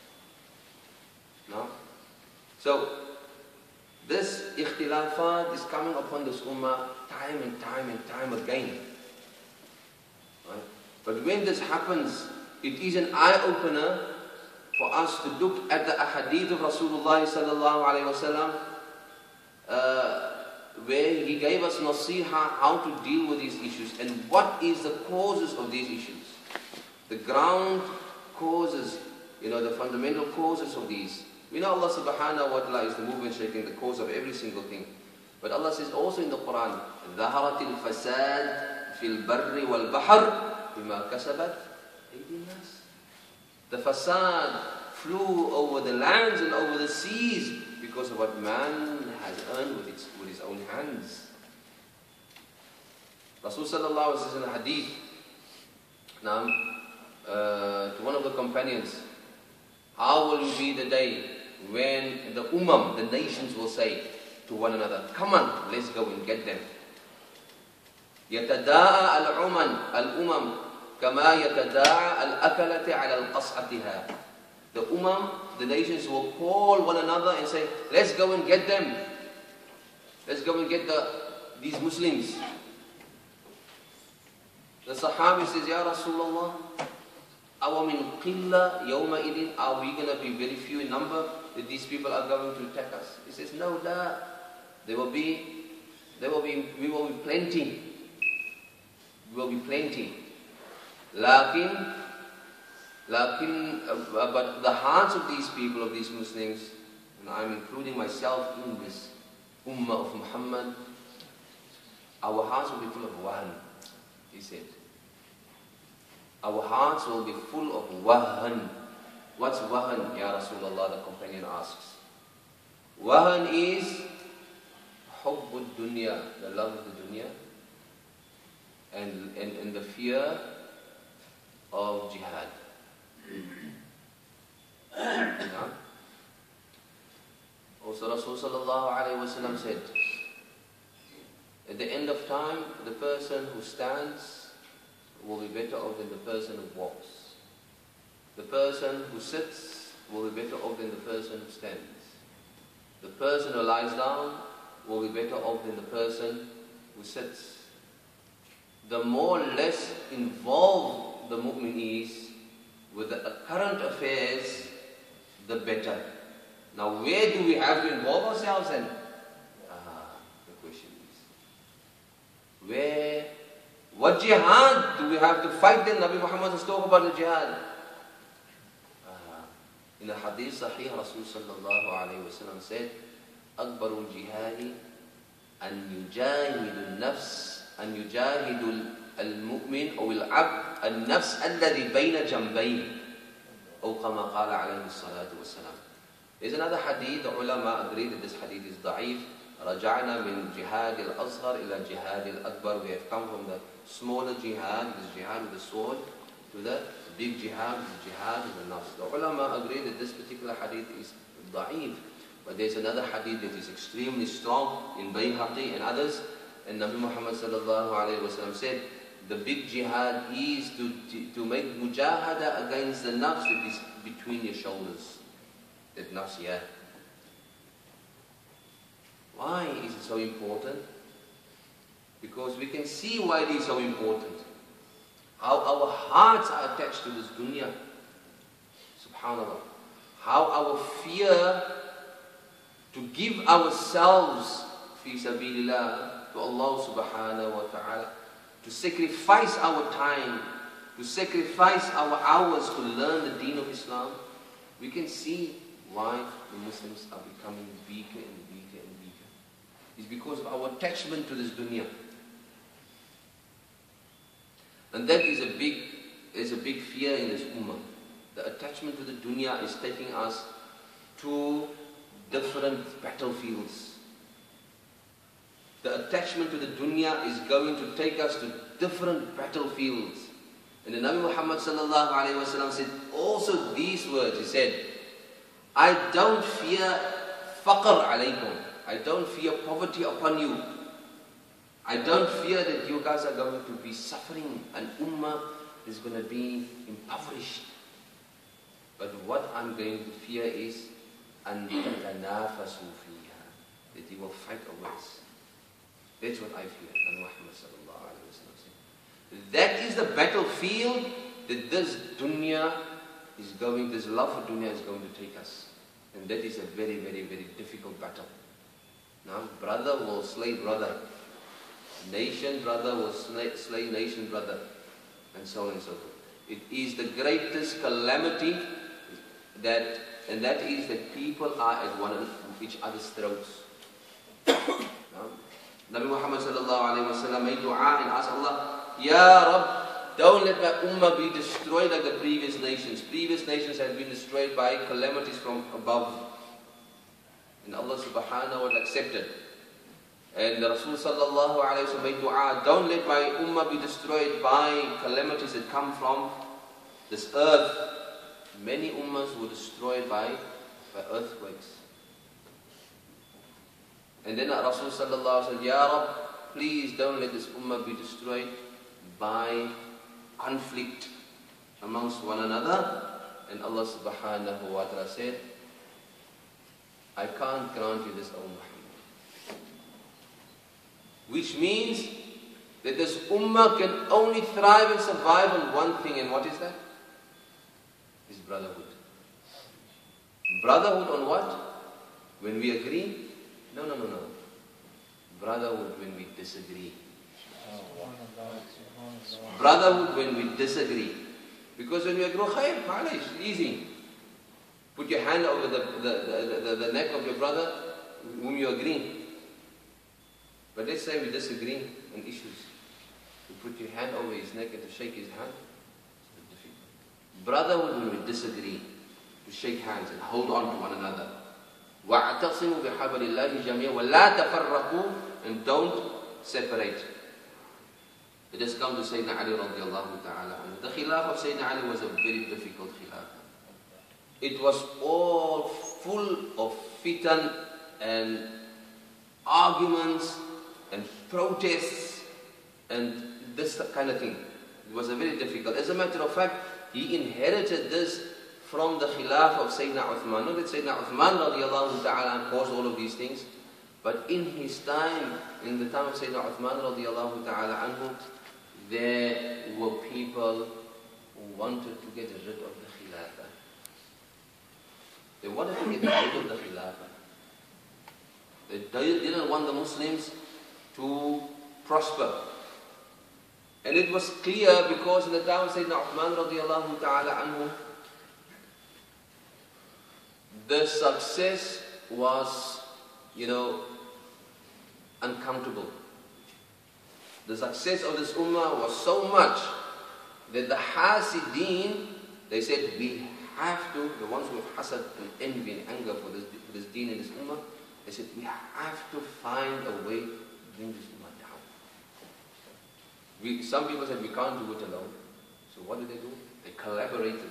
No? So, this ikhtilafat is coming upon this ummah time and time and time again. Right? But when this happens, it is an eye-opener for us to look at the ahadith of Rasulullah sallallahu alayhi wa sallam, uh, where he gave us nasiha how to deal with these issues and what is the causes of these issues. The ground causes, you know, the fundamental causes of these. We know Allah subhanahu wa ta'ala is the movement shaking, the cause of every single thing. But Allah says also in the Quran, ظَهَرَتِ الْفَسَادِ فِي الْبَرِّ وَالْبَحْرِ بِمَا كَسَبَتْ أَيْدِي النَّاسِ. The fasad flew over the lands and over the seas because of what man has earned with, its, with his own hands. Rasul sallallahu alayhi wa sallam says in a hadith, now, uh, to one of the companions, how will you be the day when the ummam, the nations will say to one another, come on, let's go and get them. يَتَدَاءَ الْعُمَنْ الْأُمَمْ كَمَا يَتَدَاءَ الْأَكَلَةِ عَلَى الْقَصْعَةِهَا. The ummam, the nations will call one another and say, let's go and get them. Let's go and get the, these Muslims. The Sahabi says, Ya Rasulullah, أَوَ مِنْ قِلَّةٍ يَوْمَئِذٍ, are we going to be very few in number that these people are going to attack us? He says, no, la. There will be, there will be, we will be plenty. We will be plenty. Lakin, lakin, uh, but the hearts of these people, of these Muslims, and I'm including myself in this ummah of Muhammad, our hearts will be full of wahan, he said. Our hearts will be full of wahan. What's wahan, Ya Rasulullah, the companion asks. Wahan is hubbud dunya, the love of the dunya, and, and, and the fear of jihad. Yeah. Also Rasul sallallahu alayhi wa sallam said, at the end of time, the person who stands will be better off than the person who walks. The person who sits will be better off than the person who stands. The person who lies down will be better off than the person who sits. The more or less involved the mu'min is, with the current affairs, the better. Now, where do we have to involve ourselves in? Ah, the question is, where, what jihad do we have to fight then? Nabi Muhammad has talked about the jihad. Ah, in the hadith sahih, Rasul sallallahu alayhi wa sallam said, أكبر الجهاد أن يجاهد النفس أن يجاهد المؤمن أو العبد النفس الذي بين جنبيه أو كما قال عليه الصلاة والسلام. There's another hadith, the ulama agree that this hadith is da'if. رجعنا من جهاد الأصغر إلى جهاد الأكبر. We have come from the smaller jihad, this jihad with the sword, to the big jihad, the jihad with the nafs. The ulama agree that this particular hadith is da'if. But there's another hadith that is extremely strong in Bayhaqi and others. And Nabi Muhammad sallallahu alayhi wa sallam said, the big jihad is to, to, to make mujahada against the nafs that is between your shoulders. That nafs, yeah. Why is it so important? Because we can see why it is so important. How our hearts are attached to this dunya. Subhanallah. How our fear to give ourselves fi sabilillah to Allah subhanahu wa ta'ala, to sacrifice our time, to sacrifice our hours to learn the deen of Islam, we can see why the Muslims are becoming weaker and weaker and weaker. It's because of our attachment to this dunya. And that is a big, is a big fear in this ummah. The attachment to the dunya is taking us to different battlefields. The attachment to the dunya is going to take us to different battlefields. And the Nabi Muhammad sallallahu alayhi wa sallam said also these words. He said, I don't fear faqr alaykum. I don't fear poverty upon you. I don't fear that you guys are going to be suffering. An ummah is going to be impoverished. But what I'm going to fear is أن تتنافسوا فيها, that you will fight over this. That's what I fear. And Muhammad sallallahu alayhi wa sallam said, that is the battlefield that this dunya is going, this love for dunya is going to take us. And that is a very, very, very difficult battle. Now, brother will slay brother. Nation brother will slay, slay nation brother. And so on and so forth. It is the greatest calamity that, and that is that people are at one of each other's throats. Now, Nabi Muhammad sallallahu alayhi wa sallam made dua and asked Allah, Ya Rabb, don't let my ummah be destroyed like the previous nations. Previous nations have been destroyed by calamities from above. And Allah subhanahu wa ta'ala accepted. And the Rasul sallallahu alayhi wa sallam made dua, don't let my ummah be destroyed by calamities that come from this earth. Many ummahs were destroyed by, by earthquakes. And then Rasul sallallahu alayhi wa sallam, Ya Rabb, please don't let this ummah be destroyed by conflict amongst one another. And Allah subhanahu wa ta'ala said, I can't grant you this, O Muhammad. Which means that this ummah can only thrive and survive on one thing, and what is that? Is brotherhood. Brotherhood on what? When we agree? No, no, no, no. Brotherhood when we disagree. Brotherhood when we disagree. Because when we agree, khair, ma'alish, easy. Put your hand over the, the, the, the, the neck of your brother whom you agree. But let's say we disagree on issues. You put your hand over his neck and to shake his hand. It's difficult. Brotherhood when we disagree, to shake hands and hold on to one another. وَاعْتَصِمُوا بِحَبْلِ اللَّهِ جَمِيعًا وَلَا تَفَرَّقُوا, and don't separate. It has come to Sayyidina Ali radiallahu ta'ala. The khilafah of Sayyidina Ali was a very difficult khilafah. It was all full of fitan and arguments and protests and this kind of thing. It was a very difficult. As a matter of fact, he inherited this from the khilafah of Sayyidina Uthman. Not that Sayyidina Uthman radiallahu ta'ala caused all of these things, but in his time, in the time of Sayyidina Uthman radiallahu ta'ala anhu, there were people who wanted to get rid of the Khilafah. They wanted to get rid of the Khilafah. They didn't want the Muslims to prosper. And it was clear because in the time of Sayyidina Uthman radiallahu ta'ala anhu, the success was, you know, uncountable. The success of this ummah was so much that the Hasideen, they said, we have to, the ones who have hasad and envy and anger for this, for this deen and this ummah, they said, we have to find a way to bring this ummah down. We, some people said, we can't do it alone. So what did they do? They collaborated.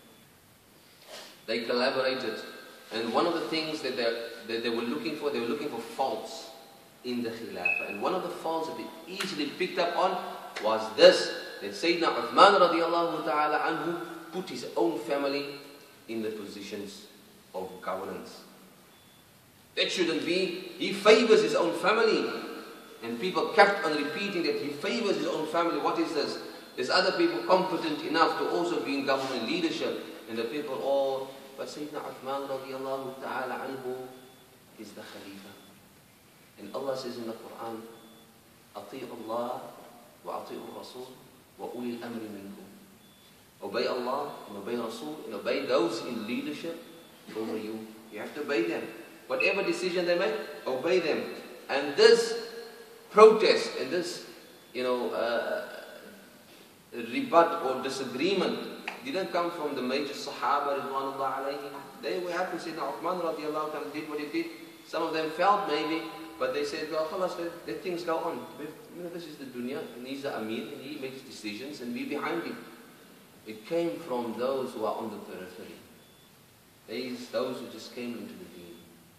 They collaborated. And one of the things that they, that they were looking for, they were looking for faults in the Khilafah. And one of the faults that they easily picked up on was this, that Sayyidina Uthman radiallahu ta'ala anhu put his own family in the positions of governance. That shouldn't be. He favors his own family. And people kept on repeating that he favors his own family. What is this? There's other people competent enough to also be in government leadership. And the people all, but Sayyidina Uthman radiallahu ta'ala anhu is the Khalifa. And Allah says in the Quran, أطيعوا الله وأطيعوا الرسول وأولي الأمر منكم. Obey Allah and obey Rasul and obey those in leadership over you. You have to obey them. Whatever decision they make, obey them. And this protest and this, you know, uh, rebut or disagreement didn't come from the major Sahaba Ridwanullah alayhim. They were happy. Sayyidina Uthman radiallahu ta'ala did what he did. Some of them felt maybe, but they said, well, khalas, let, let things go on. You know, this is the dunya, and he's the Amir, and he makes decisions, and we behind him. It came from those who are on the periphery. These, those who just came into the deen.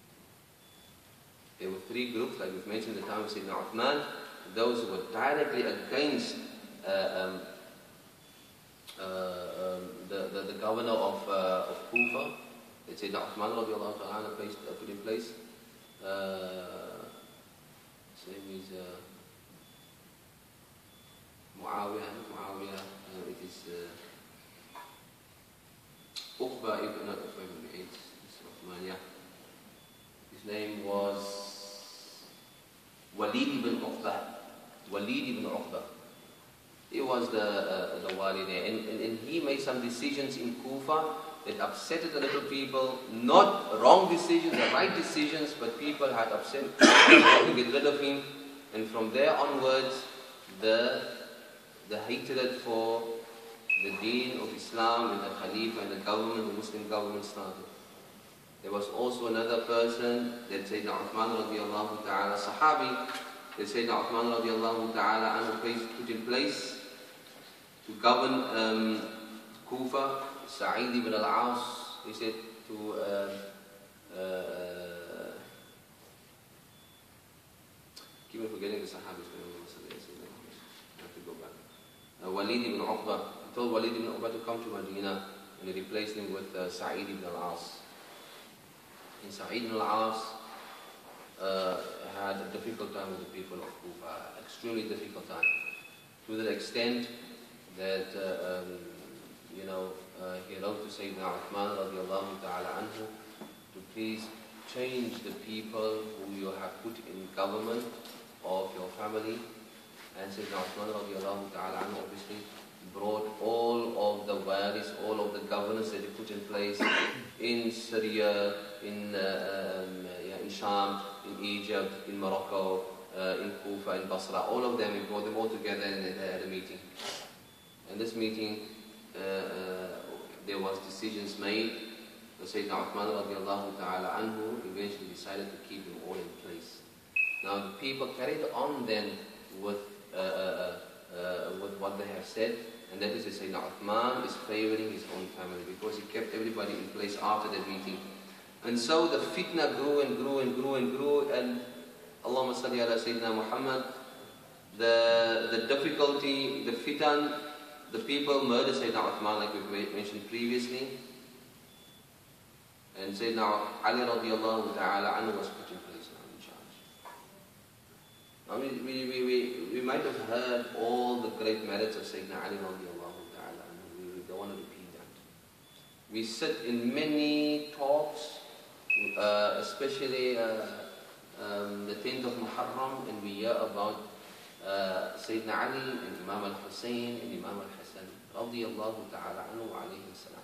There were three groups, like we've mentioned in the time of Sayyidina Uthman. Those who were directly against uh, um, uh, um, the, the, the governor of, uh, of Kufa, that Sayyidina Uthman radiallahu ta'ala put in place. Uh, his name is uh, Muawiyah, Muawiyah, uh, it is uh, Uqba ibn, not Uqba ibn Eid, Uthman, yeah. His name was Walid ibn Uqba, Walid ibn Uqba. He was the, uh, the wali there, and, and, and he made some decisions in Kufa that upset the little people, not wrong decisions, the right decisions, but people had upset to get rid of him. And from there onwards, the, the hatred for the deen of Islam and the Khalifa and the government, the Muslim government started. There was also another person that Sayyidina Uthman radiallahu ta'ala, Sahabi, that Sayyidina Uthman radiallahu ta'ala anhu put in place to govern um, Kufa. Sa'id ibn al-As, he said to uh, uh, keep on forgetting the Sahabis. I have to go back. Uh, Walid ibn Uqba, he told Walid ibn Uqba to come to Medina, and he replaced him with uh, Sa'id ibn al-As. And Sa'id ibn al-As uh, had a difficult time with the people of Kufa, extremely difficult time, to the extent that uh, um, you know, uh, he wrote to Sayyidina Uthman radiallahu ta'ala anhu to please change the people who you have put in government of your family. And Sayyidina Uthman radiallahu ta'ala anhu obviously brought all of the waris, all of the governors that he put in place in Syria, in, uh, um, yeah, in Sham, in Egypt, in Morocco, uh, in Kufa, in Basra, all of them, he brought them all together and they had a meeting. And this meeting, Uh, uh, there was decisions made. So Sayyidina Uthman radiallahu ta'ala anhu eventually decided to keep them all in place. Now the people carried on then with, uh, uh, uh, with what they have said, and that is that Sayyidina Uthman is favoring his own family because he kept everybody in place after that meeting. And so the fitna grew and grew and grew and grew, and Allahumma salli ala Sayyidina Muhammad, the, the difficulty, the fitan, the people murdered Sayyidina Uthman like we mentioned previously. And Sayyidina Ali radiallahu ta'ala anhu was put in place now in charge. Now we, we, we, we, we might have heard all the great merits of Sayyidina Ali radiallahu ta'ala anhu. We We sit in many talks, uh, especially uh, um, the tenth of Muharram, and we hear about uh, Sayyidina Ali and Imam al-Hussein and Imam al-Hassan, radiyallahu ta'ala anhu wa alayhi salam.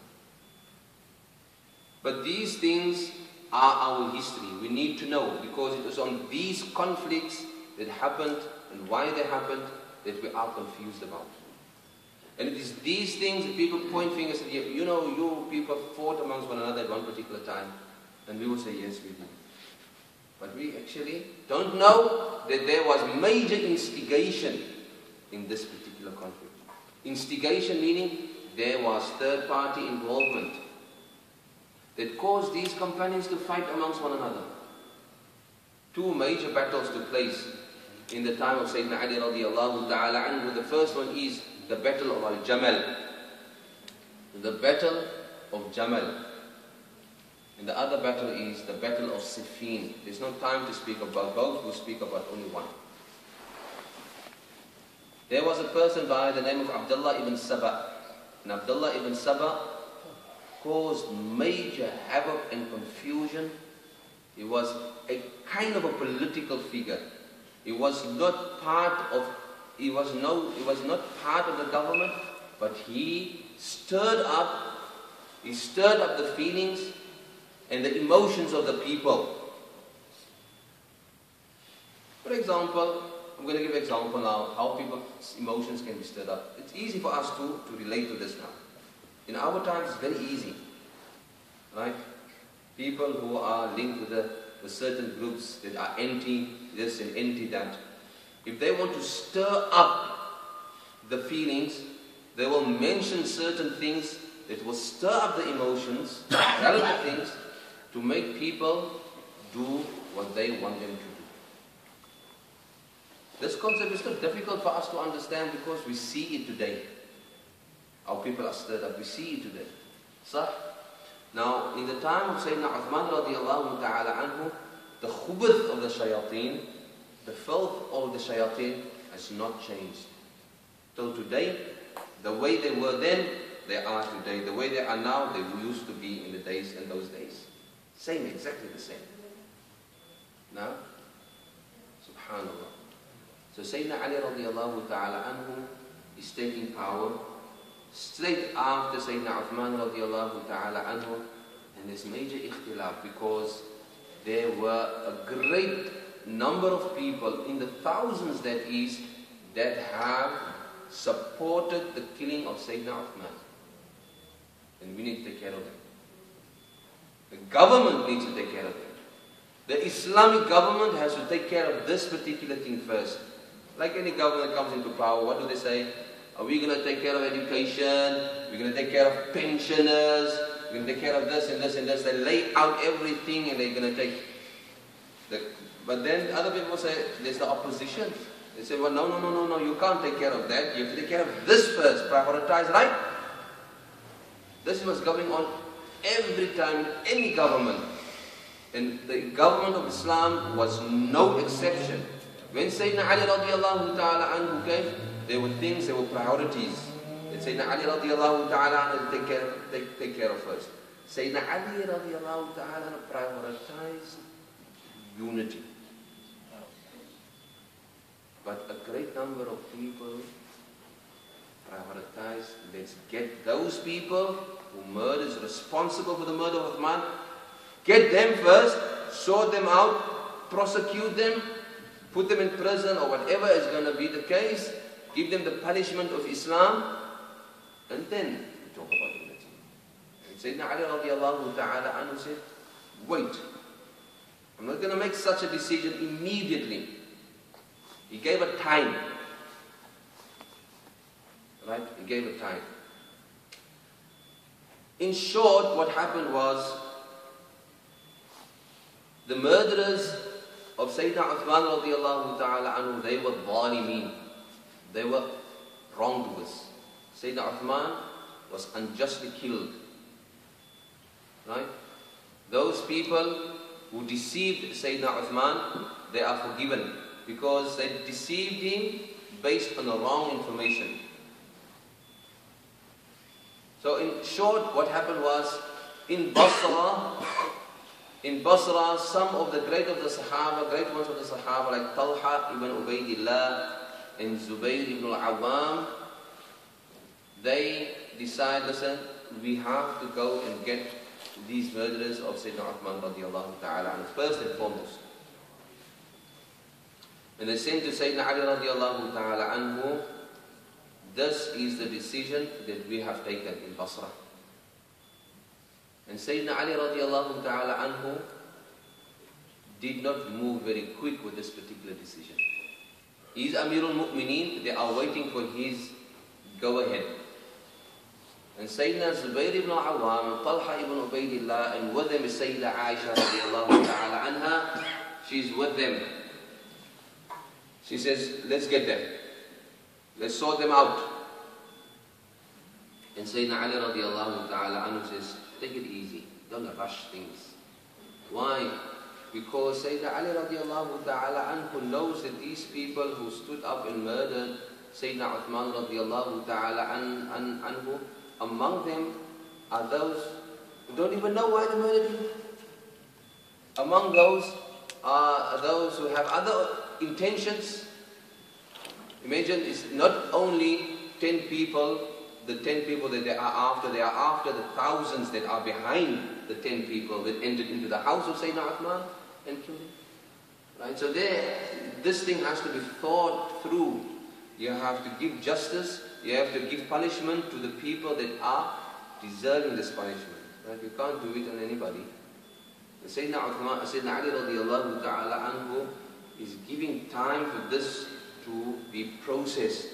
But these things are our history. We need to know, because it was on these conflicts that happened and why they happened that we are confused about. And it is these things that people point fingers at you. You know, you people fought amongst one another at one particular time. And we will say, yes, we did. But we actually don't know that there was major instigation in this particular conflict. Instigation meaning there was third party involvement that caused these companions to fight amongst one another. Two major battles took place in the time of Sayyidina Ali radiallahu ta'ala anhu. The first one is the battle of Al-Jamal. The battle of Jamal. And the other battle is the battle of Siffin. There's no time to speak about both, we'll speak about only one. There was a person by the name of Abdullah ibn Saba. And Abdullah ibn Saba caused major havoc and confusion. He was a kind of a political figure. He was not part of, he was no, he was not part of the government, but he stirred up, he stirred up the feelings and the emotions of the people. For example, I'm going to give an example now how people's emotions can be stirred up. It's easy for us to, to relate to this now. In our times, it's very easy. Right? People who are linked with, the, with certain groups that are anti this and anti that, if they want to stir up the feelings, they will mention certain things that will stir up the emotions, relevant things, to make people do what they want them to do. This concept is not difficult for us to understand because we see it today. Our people are stirred up, we see it today. Sah? Now, in the time of Sayyidina Uthman radiallahu ta'ala anhu, the khubuth of the shayateen, the filth of the shayateen has not changed. Till today, the way they were then, they are today. The way they are now, they used to be in the days and those days. Same, exactly the same. Now, subhanallah. So Sayyidina Ali radiallahu ta'ala anhu is taking power straight after Sayyidina Uthman radiallahu ta'ala anhu, and there's major ikhtilaf because there were a great number of people, in the thousands that is, that have supported the killing of Sayyidina Uthman. And we need to take care of them. The government needs to take care of them. The Islamic government has to take care of this particular thing first. Like any government that comes into power, what do they say? Are we going to take care of education? We're going to take care of pensioners? We're going to take care of this and this and this. They lay out everything and they're going to take the... But then other people say, there's the opposition. They say, well, no, no, no, no, no, you can't take care of that. You have to take care of this first. Prioritize, right? This was going on every time in any government. And the government of Islam was no exception. When Sayyidina Ali radiallahu ta'ala anhu came, there were things, there were priorities. And Sayyidina Ali radiallahu ta'ala anhu take care, take, take care of first. Sayyidina Ali radiallahu ta'ala anhu prioritized unity. But a great number of people prioritize, let's get those people who murder is responsible for the murder of Uthman, get them first, sort them out, prosecute them, put them in prison or whatever is going to be the case, give them the punishment of Islam, and then we talk about unity. And Sayyidina Ali radiallahu ta'ala anhu said, wait, I'm not going to make such a decision immediately. He gave a time. Right? He gave a time. In short, what happened was, the murderers of Sayyidina Uthman radiallahu ta'ala anhu, they were dhalimeen. They were wrongdoers. Sayyidina Uthman was unjustly killed. Right? Those people who deceived Sayyidina Uthman, they are forgiven because they deceived him based on the wrong information. So in short, what happened was, in Basra, in Basra, some of the great of the Sahaba, great ones of the Sahaba, like Talha ibn Ubaidillah and Zubayr ibn al-Awwam, they decide, listen, we have to go and get these murderers of Sayyidina Uthman radiallahu ta'ala anhu, first and foremost. And they sent to Sayyidina Ali radiallahu ta'ala anhu, this is the decision that we have taken in Basra. And Sayyidina Ali radiallahu ta'ala anhu did not move very quick with this particular decision. He is Amirul Mu'mineen, they are waiting for his go-ahead. And Sayyidina Zubayr ibn Awwam and Talha ibn Ubaidillah, and with them is Sayyidina Aisha radiallahu ta'ala anha, she's with them. She says, let's get them. Let's sort them out. And Sayyidina Ali radiallahu ta'ala anhu says, take it easy, don't rush things. Why? Because Sayyidina Ali radiallahu ta'ala anhu knows that these people who stood up and murdered Sayyidina Uthman radiallahu ta'ala an, an, anhu, among them are those who don't even know why they murdered him. Among those are those who have other intentions. Imagine, it's not only ten people, the ten people that they are after, they are after the thousands that are behind the ten people that entered into the house of Sayyidina Uthman and killed him. Right? So there, this thing has to be thought through. You have to give justice, you have to give punishment to the people that are deserving this punishment. Right? You can't do it on anybody. And Sayyidina Uthman, Sayyidina Ali radiallahu ta'ala anhu is giving time for this to be processed.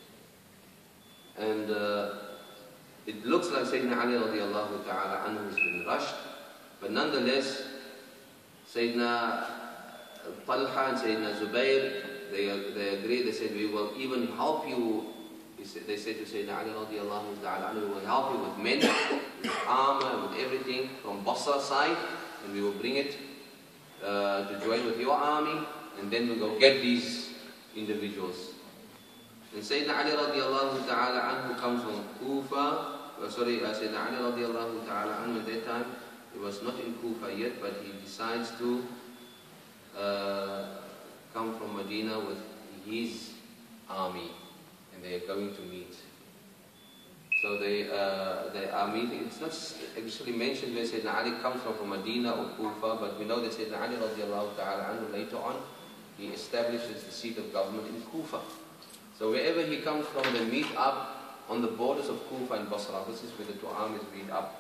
And uh, it looks like Sayyidina Ali radiallahu ta'ala anhu has been rushed, but nonetheless, Sayyidina Talha and Sayyidina Zubayr, they, they agreed, they said, we will even help you. They said to Sayyidina Ali radiallahu ta'ala anhu, we will help you with men, with armor, with everything from Basra side, and we will bring it uh, to join with your army, and then we'll go get these individuals. And Sayyidina Ali radiallahu ta'ala anhu comes from Kufa. Uh, sorry, uh, Sayyidina Ali radiallahu ta'ala anhu at that time, he was not in Kufa yet, but he decides to uh, come from Medina with his army, and they are going to meet. So they, uh, they are meeting. It's not actually mentioned where Sayyidina Ali comes from, from Medina or Kufa, but we know that Sayyidina Ali radiallahu ta'ala anhu later on, he establishes the seat of government in Kufa. So wherever he comes from, they meet up on the borders of Kufa and Basra. This is where the two armies meet up.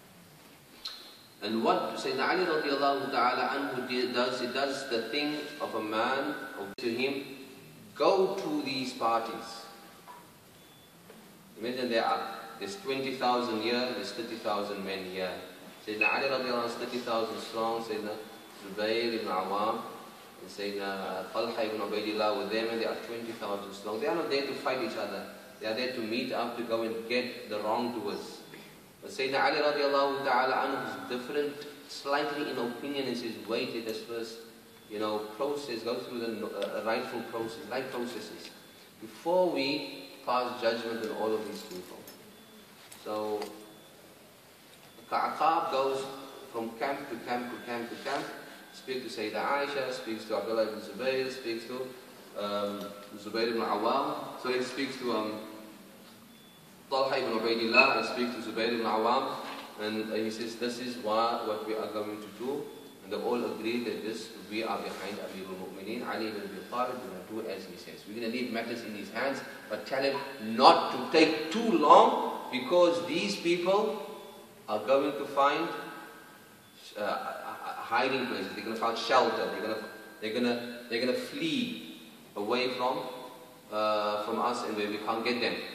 And what Sayyidina Ali radiallahu ta'ala anhu does, he does the thing of a man, of to him, go to these parties. Imagine there are, there's twenty thousand here, there's thirty thousand men here. Sayyidina Ali radiallahu anhu is thirty thousand strong, Sayyidina Zubayr ibn Awwam, and Sayyidina Talha ibn Ubaidillah with them, and they are twenty thousand strong. They are not there to fight each other. They are there to meet up, to go and get the wrongdoers. But Sayyidina Ali radiallahu ta'ala anhu is different, slightly in opinion, and says, wait, let us first, you know, process, go through the uh, rightful process, right processes, before we pass judgment on all of these people. So, Ka'aqab goes from camp to camp to camp to camp, speaks to Sayyida Aisha, speaks to Abdullah ibn Zubayr, speaks to um, Zubayr ibn Awwam, so he speaks to um, Talha ibn Ubaidillah, and speaks to Zubayr ibn Awwam, and uh, he says, this is what, what we are going to do. And they all agree that this, we are behind Amirul Mu'mineen, Ali ibn Abi Talib, we're going to do as he says. We're going to leave matters in his hands, but tell him not to take too long, because these people are going to find uh, hiding places. They're going to find shelter. They're going to, they're going to, they're going to flee away from, uh, from us, and where we can't get them.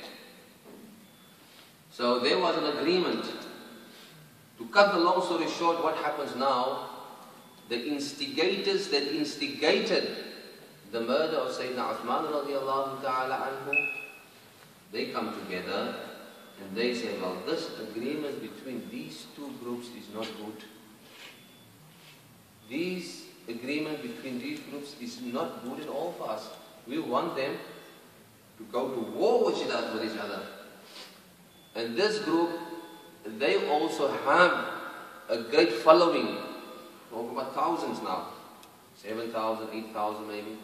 So there was an agreement. To cut the long story short, what happens now? The instigators that instigated the murder of Sayyidina Uthman radiallahu ta'ala anhu, they come together and they say, well, this agreement between these two groups is not good. This agreement between these groups is not good at all for us. We want them to go to war with each other. And this group they also have a great following. We're talking about thousands now. seven thousand, eight thousand maybe.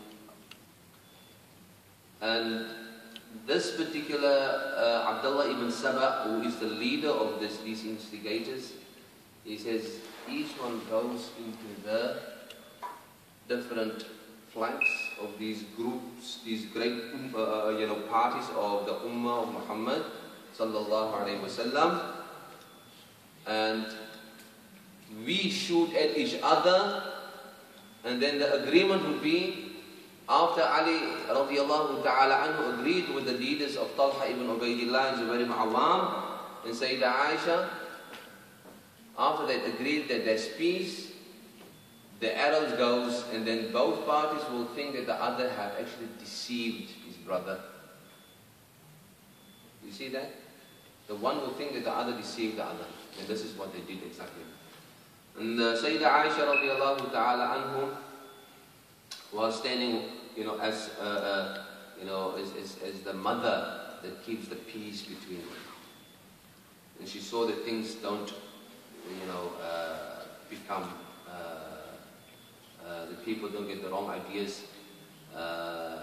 And this particular uh, Abdullah ibn Saba, who is the leader of this, these instigators, he says each one goes into the different flanks of these groups, these great uh, you know, parties of the Ummah of Muhammad sallallahu alayhi wasallam, and we shoot at each other, and then the agreement would be, after Ali radiallahu ta'ala anhu agreed with the leaders of Talha ibn Ubaidillah and Zubair ibn Awam and Sayyidah Aisha, after they agreed that there's peace, the arrows goes, and then both parties will think that the other have actually deceived his brother. You see that? The one will think that the other deceived the other. And this is what they did exactly. And uh, Sayyidah Aisha radiallahu ta'ala anhu was standing, you know, as, uh, uh, you know, as, as, as the mother that keeps the peace between them. And she saw that things don't, you know, uh, become, uh, uh, the people don't get the wrong ideas uh,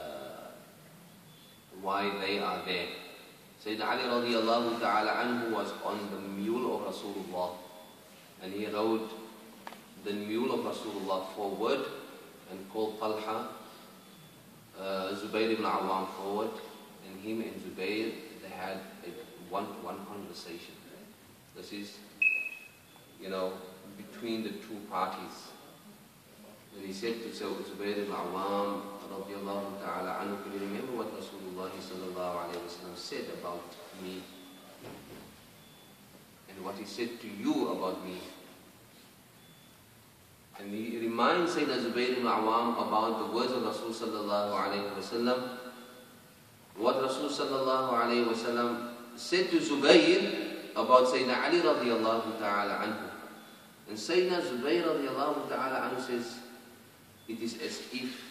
why they are there. Sayyidina Ali radiallahu ta'ala anhu was on the mule of Rasulullah, and he rode the mule of Rasulullah forward and called Talha, uh, Zubayr ibn Awam forward, and him and Zubayr, they had a one-to-one conversation. This is, you know, between the two parties. And he said to Zubayr ibn Awam radiallahu ta'ala anhu, can you remember what Rasulullah sallallahu alayhi wa sallam said about me? And what he said to you about me? And he reminds Sayyidina Zubayr ibn Awam about the words of Rasul sallallahu alayhi wa sallam. What Rasul sallallahu alayhi wa sallam said to Zubayr about Sayyidina Ali radiallahu ta'ala anhu. And Sayyidina Zubayr radiallahu ta'ala anhu says, it is as if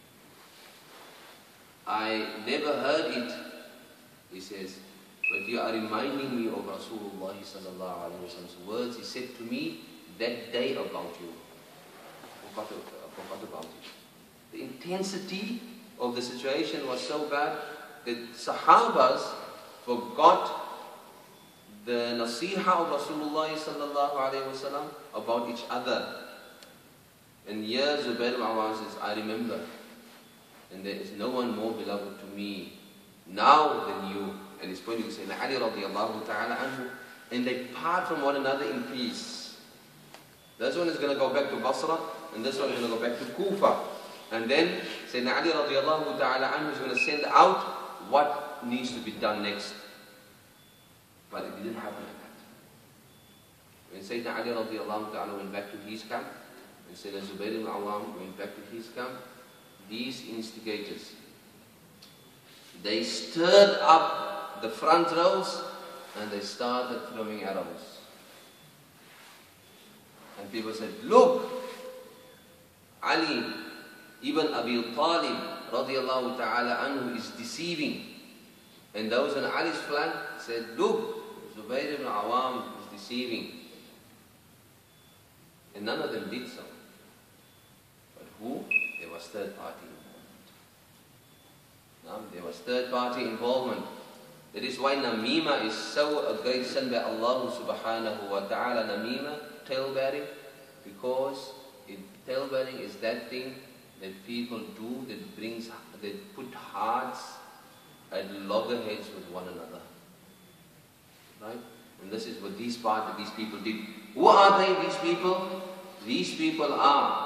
I never heard it, he says, but you are reminding me of Rasulullah sallallahu alayhi wa sallam's words. He said to me that day about you. I forgot, I forgot about it. The intensity of the situation was so bad that Sahabas forgot the nasiha of Rasulullah sallallahu alayhi wa sallam about each other. And here Zubayr ibn Awam says, I remember, and there is no one more beloved to me now than you. And he's pointing to Sayyidina Ali radiallahu ta'ala anhu, and they part from one another in peace. This one is going to go back to Basra, and this one is going to go back to Kufa. And then Sayyidina Ali radiallahu ta'ala anhu is going to send out what needs to be done next. But it didn't happen like that. When Sayyidina Ali radiallahu ta'ala went back to his camp, and Sayyidina Zubayr ibn Awam went back to his camp, these instigators, they stirred up the front rows and they started throwing arrows. And people said, look, Ali ibn Abi Talib radiallahu ta'ala anhu is deceiving. And those on Ali's flank said, look, Zubayr ibn Awam is deceiving. And none of them did so. But who? There was third party involvement. Now, there was third party involvement. That is why Namima is so a great sin by Allah subhanahu wa ta'ala. Namima, tailbearing, because it, tailbearing is that thing that people do that brings, that put hearts at loggerheads with one another. Right? And this is what these part, these people did. Who are they, these people? These people are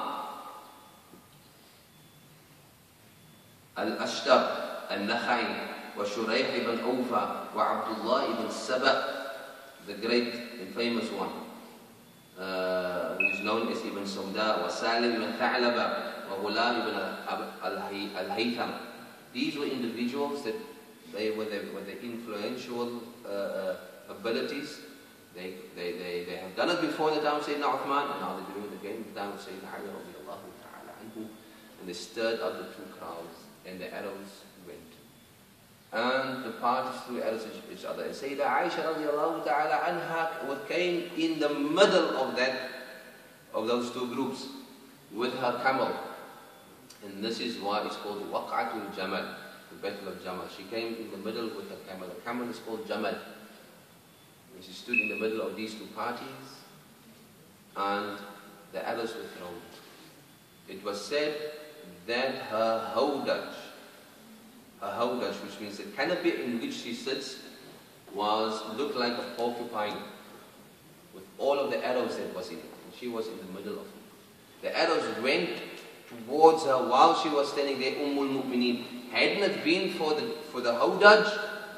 Al-Ashtar, Al-Nakhai, wa Shurayh ibn Awfa, wa Abdullah ibn Saba, the great and famous one, uh, who is known as Ibn Sawda, wa Salim ibn Tha'laba, wa Ghulam ibn Al-Haytham. These were individuals that they were the, with the influential uh, uh, abilities. They, they, they, they have done it before the time of Sayyidina Uthman, and now they're doing it again in the time of Sayyidina Ali radiallahu ta'ala anhu. And they stirred up the two crowds, and the arrows went. and the parties threw arrows at each other. And Sayyidah Aisha radiallahu ta'ala anha came in the middle of that, of those two groups, with her camel. And this is why it's called Waq'atul Jamal, the Battle of Jamal. She came in the middle with her camel. The camel is called Jamal. And she stood in the middle of these two parties, and the arrows were thrown. It was said that her hawdaj, her hawdaj, which means the canopy in which she sits, was looked like a porcupine with all of the arrows that was in it. And she was in the middle of it. The arrows went towards her while she was standing there, Ummul Mu'mineen. Hadn't it been for the for the hawdaj,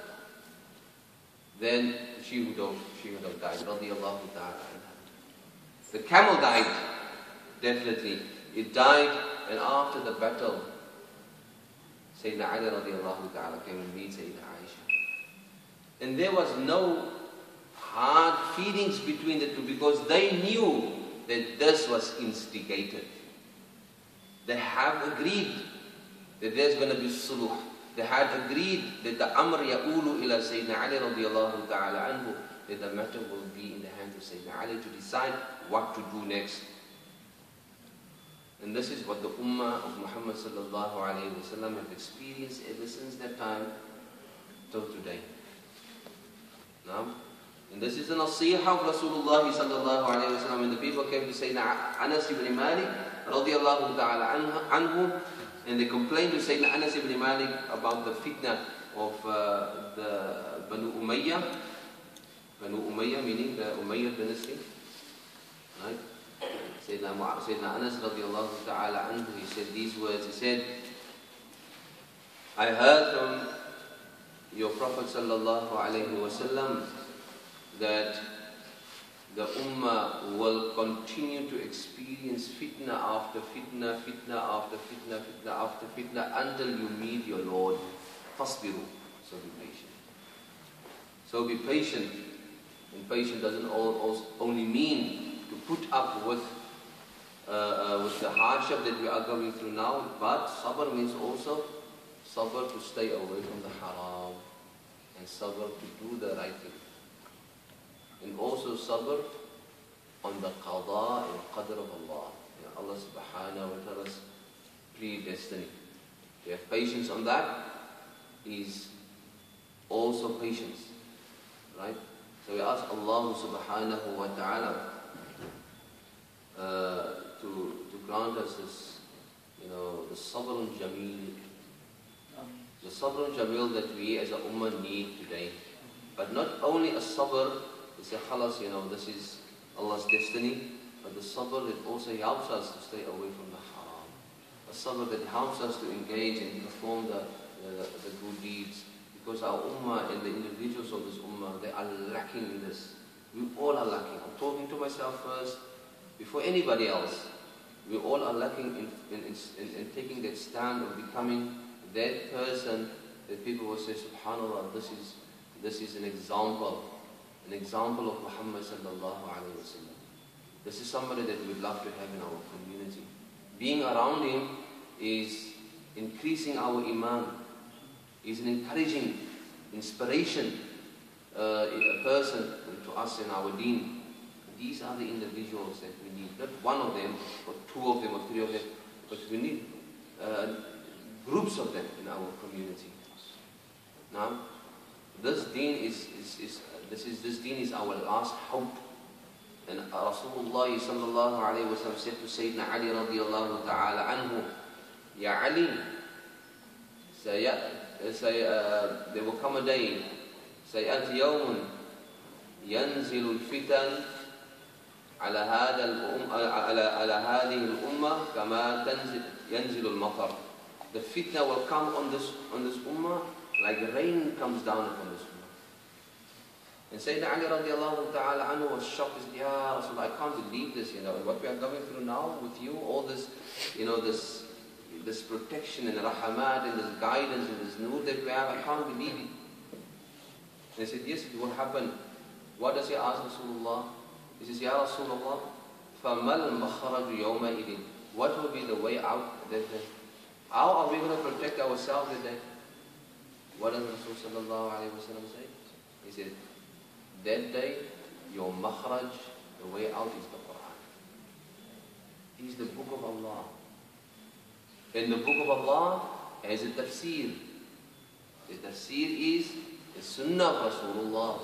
then she would have she would have died. Radiallahu ta'ala. The camel died, definitely. It died, and after the battle, Sayyidina Ali radiallahu ta'ala came and meet Sayyidina Aisha. And there was no hard feelings between the two, because they knew that this was instigated. They have agreed that there's going to be suluh. They had agreed that the amr ya'ulu ila Sayyidina Ali radiallahu ta'ala anhu, that the matter will be in the hands of Sayyidina Ali to decide what to do next. And this is what the ummah of Muhammad sallallahu alayhi wa sallam have experienced ever since that time till today. Now, and this is the nasiha of Rasulullah sallallahu alayhi wa sallam. When the people came to Sayyidina Anas ibn Malik radiallahu ta'ala anhu, and they complained to Sayyidina Anas ibn Malik about the fitna of uh, the Banu Umayyah. Banu Umayyah meaning the Umayyad dynasty. Right? Sayyidina, Sayyidina Anas radiallahu ta'ala anhu, he said these words. He said, I heard from your Prophet sallallahu alayhi wa sallam that the ummah will continue to experience fitna after fitna, fitna after fitna, fitna after fitna, until you meet your Lord. Fasbiru. So be patient. So be patient. And patient doesn't all, only mean to put up with uh, uh, with the hardship that we are going through now, but sabr means also sabr to stay away from the haram, and sabr to do the right thing. And also sabr on the qada and qadr of Allah. You know, Allah subhanahu wa ta'ala's predestiny. To have patience on that is also patience. Right? So we ask Allah subhanahu wa ta'ala uh, to, to grant us this, you know, the sabrun jameel. The sabrun jameel that we as a ummah need today. But not only a sabr, it's a khalas, you know, this is Allah's destiny, but the sabr that also helps us to stay away from the haram. A sabr that helps us to engage and perform the, the, the good deeds. Because our ummah and the individuals of this ummah, they are lacking in this. We all are lacking. I'm talking to myself first, before anybody else. We all are lacking in, in, in, in taking that stand of becoming that person that people will say, subhanAllah, this is, this is an example. An example of Muhammad sallallahu alayhi wa sallam. This is somebody that we would love to have in our community. Being around him is increasing our iman, is an encouraging, inspiration, uh, a person to us in our deen. These are the individuals that we need. Not one of them, or two of them, or three of them, but we need uh, groups of them in our community. Now, this deen is, is, is This is this deen is our last hope. And Rasulullah sallallahu alayhi wa sallam said to Sayyidina Ali radiallahu ta'ala anhu, Ya Ali, say, say, uh, there will come a day, سيأتي يوم ينزل الفتن على هذا الأم على على هذه الأمة كما تنزل ينزل المطر. The fitna will come on this on this ummah like rain comes down upon this ummah. And Sayyidina Ali radiallahu ta'ala anhu was shocked. He said, Ya Rasul, I can't believe this, you know, what we are going through now with you, all this, you know, this this protection and rahmat and this guidance and this nur that we have, I can't believe it. And he said, yes, it will happen. What does he ask Rasulullah? He says, Ya Rasulullah, فَمَا الْمَخْرَجُ يَوْمَئِذٍ. What will be the way out that day? How are we going to protect ourselves that day? What does Rasul sallallahu alayhi wa sallam say? He said, that day, your makhraj, the way out is the Quran. It is the book of Allah. And the book of Allah has a tafsir. The tafsir is the sunnah of Rasulullah.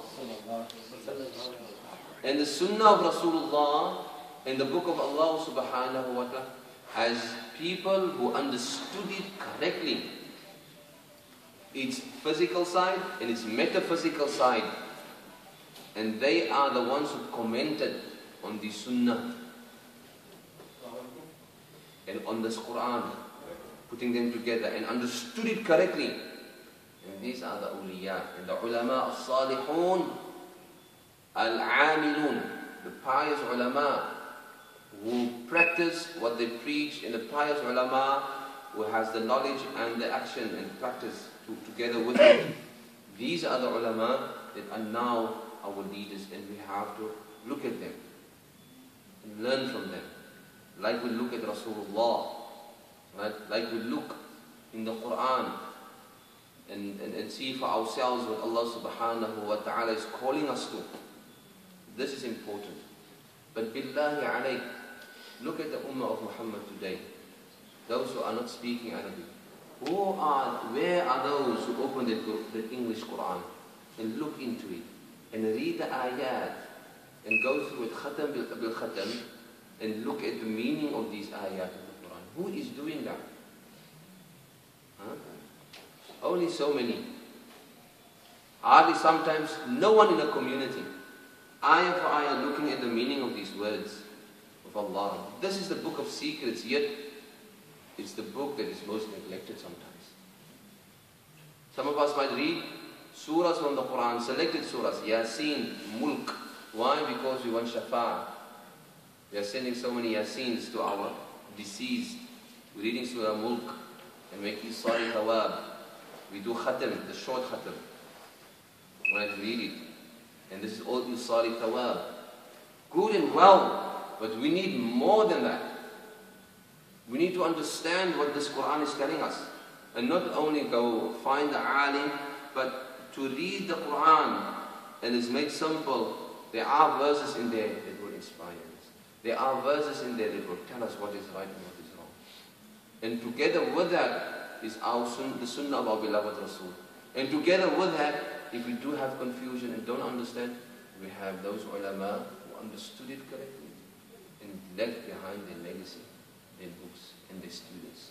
And the sunnah of Rasulullah and the book of Allah subhanahu wa ta'ala has people who understood it correctly. Its physical side and its metaphysical side. And they are the ones who commented on the sunnah and on this Quran, putting them together and understood it correctly. And these are the awliya and the ulama as-salihun al-amilun, the pious ulama who practice what they preach, and the pious ulama who has the knowledge and the action and practice to, together with it. These are the ulama that are now our leaders, and we have to look at them and learn from them. Like we look at Rasulullah, right? Like we look in the Quran and, and, and see for ourselves what Allah subhanahu wa ta'ala is calling us to. This is important. But billahi alayk, look at the ummah of Muhammad today. Those who are not speaking Arabic. Who are, where are those who open the, the English Quran and look into it and read the ayat and go through it khatam bil khatam and look at the meaning of these ayat of the Quran? Who is doing that? Huh? Only so many. Hardly sometimes no one in a community. Ayah for ayah looking at the meaning of these words of Allah. This is the book of secrets, yet it's the book that is most neglected sometimes. Some of us might read surahs from the Quran, selected surahs, Yasin, Mulk. Why? Because we want shafa'ah. We are sending so many Yasins to our deceased. We're reading Surah Mulk and making Sari Thawab. We do khatam, the short khatam. When I read it. And this is all Isari Thawab. Good and well, but we need more than that. We need to understand what this Quran is telling us. And not only go find the alim, but to read the Quran. And it's made simple. There are verses in there that will inspire us. There are verses in there that will tell us what is right and what is wrong. And together with that is our sun, the sunnah of our beloved Rasul. And together with that, if we do have confusion and don't understand, we have those ulama who understood it correctly and left behind their legacy, their books and their students.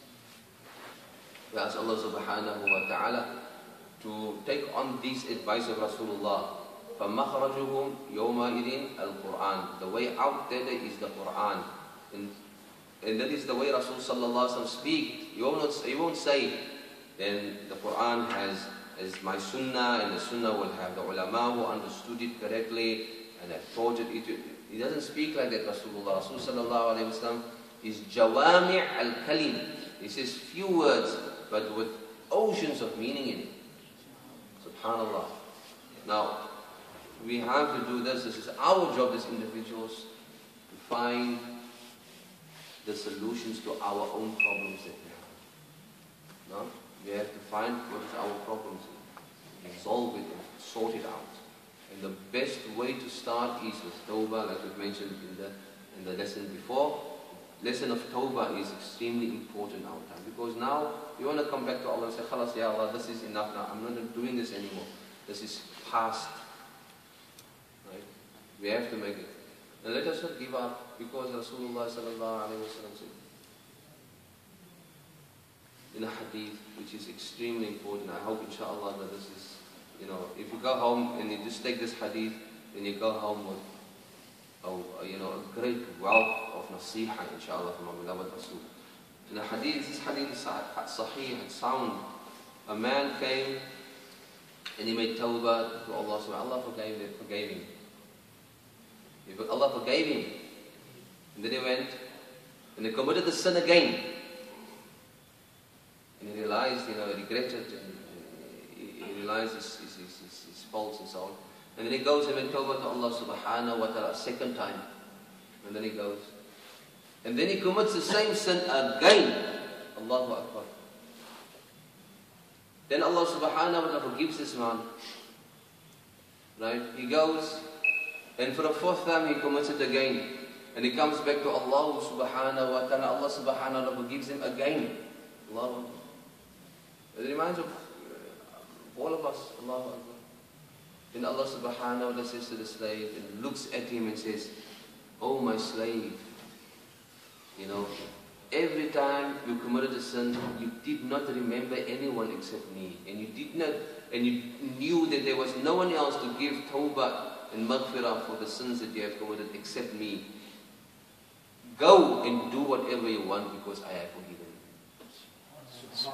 We ask Allah subhanahu wa ta'ala to take on this advice of Rasulullah. فَمَخْرَجُهُمْ يَوْمَئِذٍ الْقُرْآنِ. The way out there is the Quran. And, and that is the way Rasul sallallahu alaihi wasallam speak. You won't, you won't say, then the Quran has as my sunnah, and the sunnah will have the ulama who understood it correctly and have taught it. He doesn't speak like that, Rasulullah. Rasul sallallahu alayhi wa sallam is jawami' al-kalim. He says few words, but with oceans of meaning in it. Subhanallah. Now, we have to do this. This is our job as individuals to find the solutions to our own problems that we have. No? We have to find what is our problems, resolve it and sort it out. And the best way to start is with tawbah, like we've mentioned in the, in the lesson before. Lesson of tawbah is extremely important our time. Because now you want to come back to Allah and say, Khalas, Ya Allah, this is enough now. I'm not doing this anymore. This is past. Right? We have to make it. And let us not give up, because Rasulullah sallallahu alayhi wa sallam said, in a hadith, which is extremely important. I hope inshallah that this is, you know, if you go home and you just take this hadith, then you go home with, oh, you know, a great wealth of nasiha, inshallah, from our beloved Rasul. In a hadith, this hadith is sahih, it's sound. A man came and he made tawbah to Allah, so Allah forgave him. Forgave him. Allah forgave him. And then he went and he committed the sin again. And he realized, you know, he regretted, and he realized his, his, his, his faults and so on. And then he goes and makes tawbah to Allah subhanahu wa ta'ala a second time. And then he goes. And then he commits the same sin again. Allahu Akbar. Then Allah subhanahu wa ta'ala forgives this man. Right? He goes, and for the fourth time he commits it again. And he comes back to Allah subhanahu wa ta'ala. Allah subhanahu wa ta'ala forgives him again. Allahu Akbar. It reminds of all of us. Allahu Akbar. Then Allah subhanahu wa ta'ala says to the slave and looks at him and says, "Oh my slave, you know, every time you committed a sin, you did not remember anyone except me. And you did not, and you knew that there was no one else to give tawbah and maghfirah for the sins that you have committed except me. Go and do whatever you want because I have forgiven you."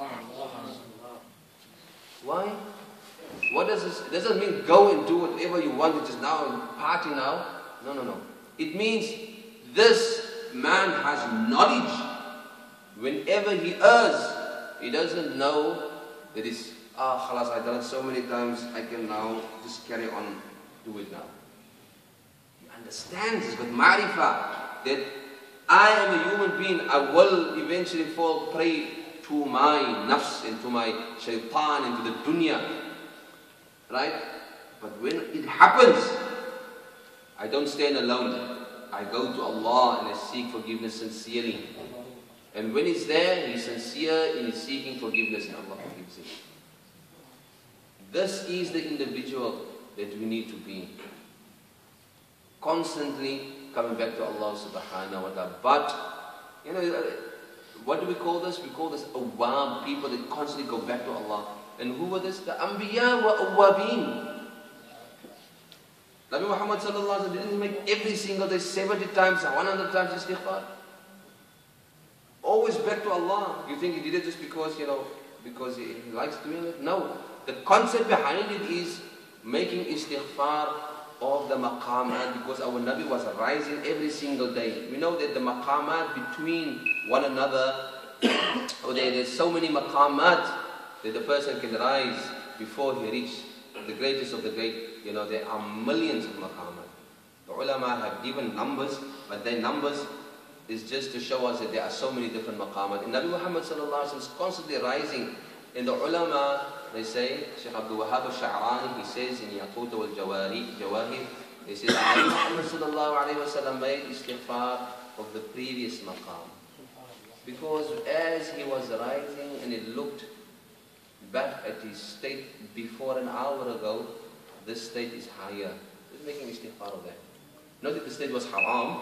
Why? What does this? It doesn't mean go and do whatever you want, which is now party now. No, no, no. It means this man has knowledge. Whenever he errs, he doesn't know that it's, ah, khalas, I've done it so many times, I can now just carry on, do it now. He understands, he's got ma'rifah, that I am a human being, I will eventually fall prey to my nafs and to my shaitan and to the dunya. Right? But when it happens, I don't stand alone. I go to Allah and I seek forgiveness sincerely. And when he's there, he's sincere in his seeking forgiveness and Allah forgives him. This is the individual that we need to be. Constantly coming back to Allah subhanahu wa ta'ala. But, you know, what do we call this? We call this awwab, people that constantly go back to Allah. And who were this? The Anbiya wa awwabin. Nabi Muhammad sallallahu alaihi wasallam didn't make every single day seventy times, one hundred times istighfar. Always back to Allah. You think he did it just because, you know, because he, he likes doing it? No. The concept behind it is making istighfar of the maqamat, because our Nabi was rising every single day. We know that the maqamat between one another, or there, there's so many maqamat that the person can rise before he reaches the greatest of the great. You know, there are millions of maqamat. The ulama have given numbers, but their numbers is just to show us that there are so many different maqamat. And Nabi Muhammad sallallahu alaihi wasallam is constantly rising. And the ulama, they say, Shaykh Abdul Wahhab al-Sha'rani, he says in Yaqut wal-Jawahir, he says, Nabi Muhammad sallallahu alaihi wasallam made istighfar of the previous maqam. Because as he was rising and it looked back at his state before an hour ago, this state is higher. He's making istighfar of that. Not that the state was haram,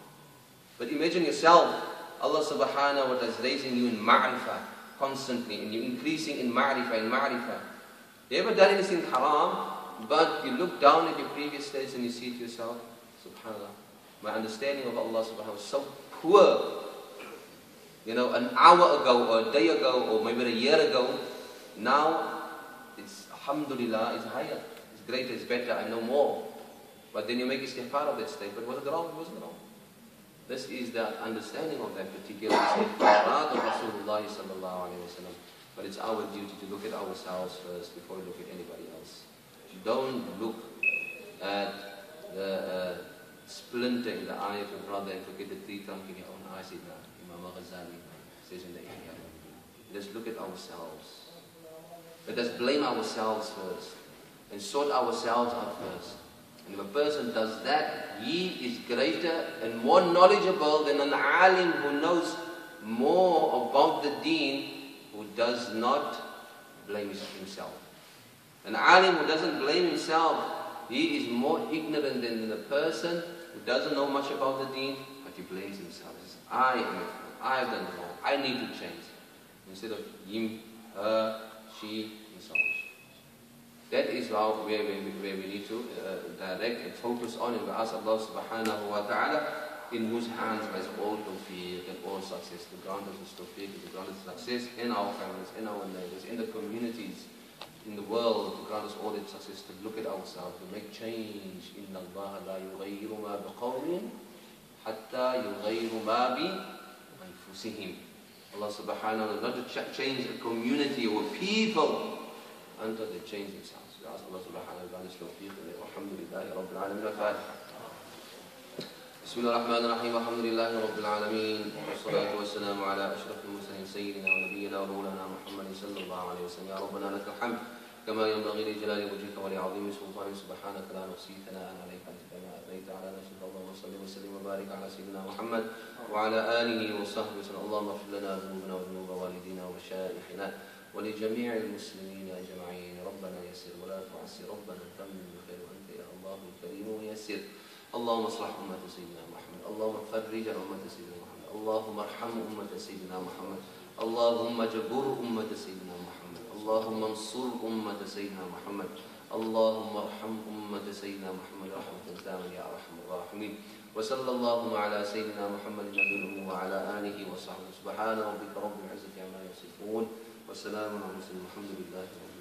but imagine yourself, Allah subhanahu wa ta'ala is raising you in ma'rifah constantly, and you're increasing in ma'rifah, in ma'rifah. You ever done anything haram, but you look down at your previous states and you see to yourself, subhanAllah, my understanding of Allah subhanahu wa ta'ala is so poor. You know, an hour ago, or a day ago, or maybe a year ago, now it's, alhamdulillah, it's higher, it's greater, it's better, I know more. But then you make istighfar of that state. But was it wrong? It wasn't wrong. This is the understanding of that particular istighfar of Rasulullah sallallahu alayhi wa sallam. But it's our duty to look at ourselves first before we look at anybody else. Don't look at the uh, splinter in the eye of your brother and forget the three trunk in your own eye. Imam Ghazali says in the Ihya. Let's look at ourselves. Let us blame ourselves first and sort ourselves out first. And if a person does that, he is greater and more knowledgeable than an alim who knows more about the deen, who does not blame himself. An alim who doesn't blame himself, he is more ignorant than the person who doesn't know much about the deen, but he blames himself. He says, I am a fool, I have done wrong, I need to change. Instead of him, her, she, and so on. That is how where we, where we need to uh, direct and focus on, and we ask Allah subhanahu wa ta'ala, in whose hands lies all tawfiq and all success, to grant us this tawfiq, to grant us success in our families, in our neighbors, in the communities, in the world, to grant us all that success, to look at ourselves, to make change. Inna Allah la yughayyiru ma biqawmin hatta yughayyiru ma bi anfusihim. Allah subhanahu wa ta'ala not to ch change a community or people until they change themselves. We ask Allah subhanahu wa ta'ala to grant us tawfiq, and alhamdulillahi rabbil alamin. بسم الله الرحمن الرحيم. الحمد لله رب العالمين، والصلاة والسلام على أشرف المرسلين سيدنا ونبينا ومولانا محمد صلى الله عليه وسلم. يا ربنا لك الحمد كما ينبغي لجلال وجهك ولعظيم سلطانك، سبحانك لا نحصي ثناء عليك أنت كما أثنيت على نفسك. اللهم صل وسلم وبارك على سيدنا محمد وعلى آله وصحبه وسلم. اللهم اغفر لنا ذنوبنا وذنوب والدينا ومشايخنا ولجميع المسلمين أجمعين. ربنا يسر ولا تعسر، ربنا تمم بالخير وأنت يا الله الكريم يسر. اللهم اصلح أمة سيدنا محمد، اللهم فرج عن أمة سيدنا محمد، اللهم ارحم أمة سيدنا محمد، اللهم جبر أمة سيدنا محمد، اللهم انصر أمة سيدنا محمد، اللهم ارحم أمة سيدنا محمد رحمة تامة يا أرحم الراحمين. وصلى اللهم على سيدنا محمد النبي الأمي وعلى آله وصحبه. سبحان ربك رب العزة عما يصفون، والسلام على المرسلين، الحمد لله رب العالمين.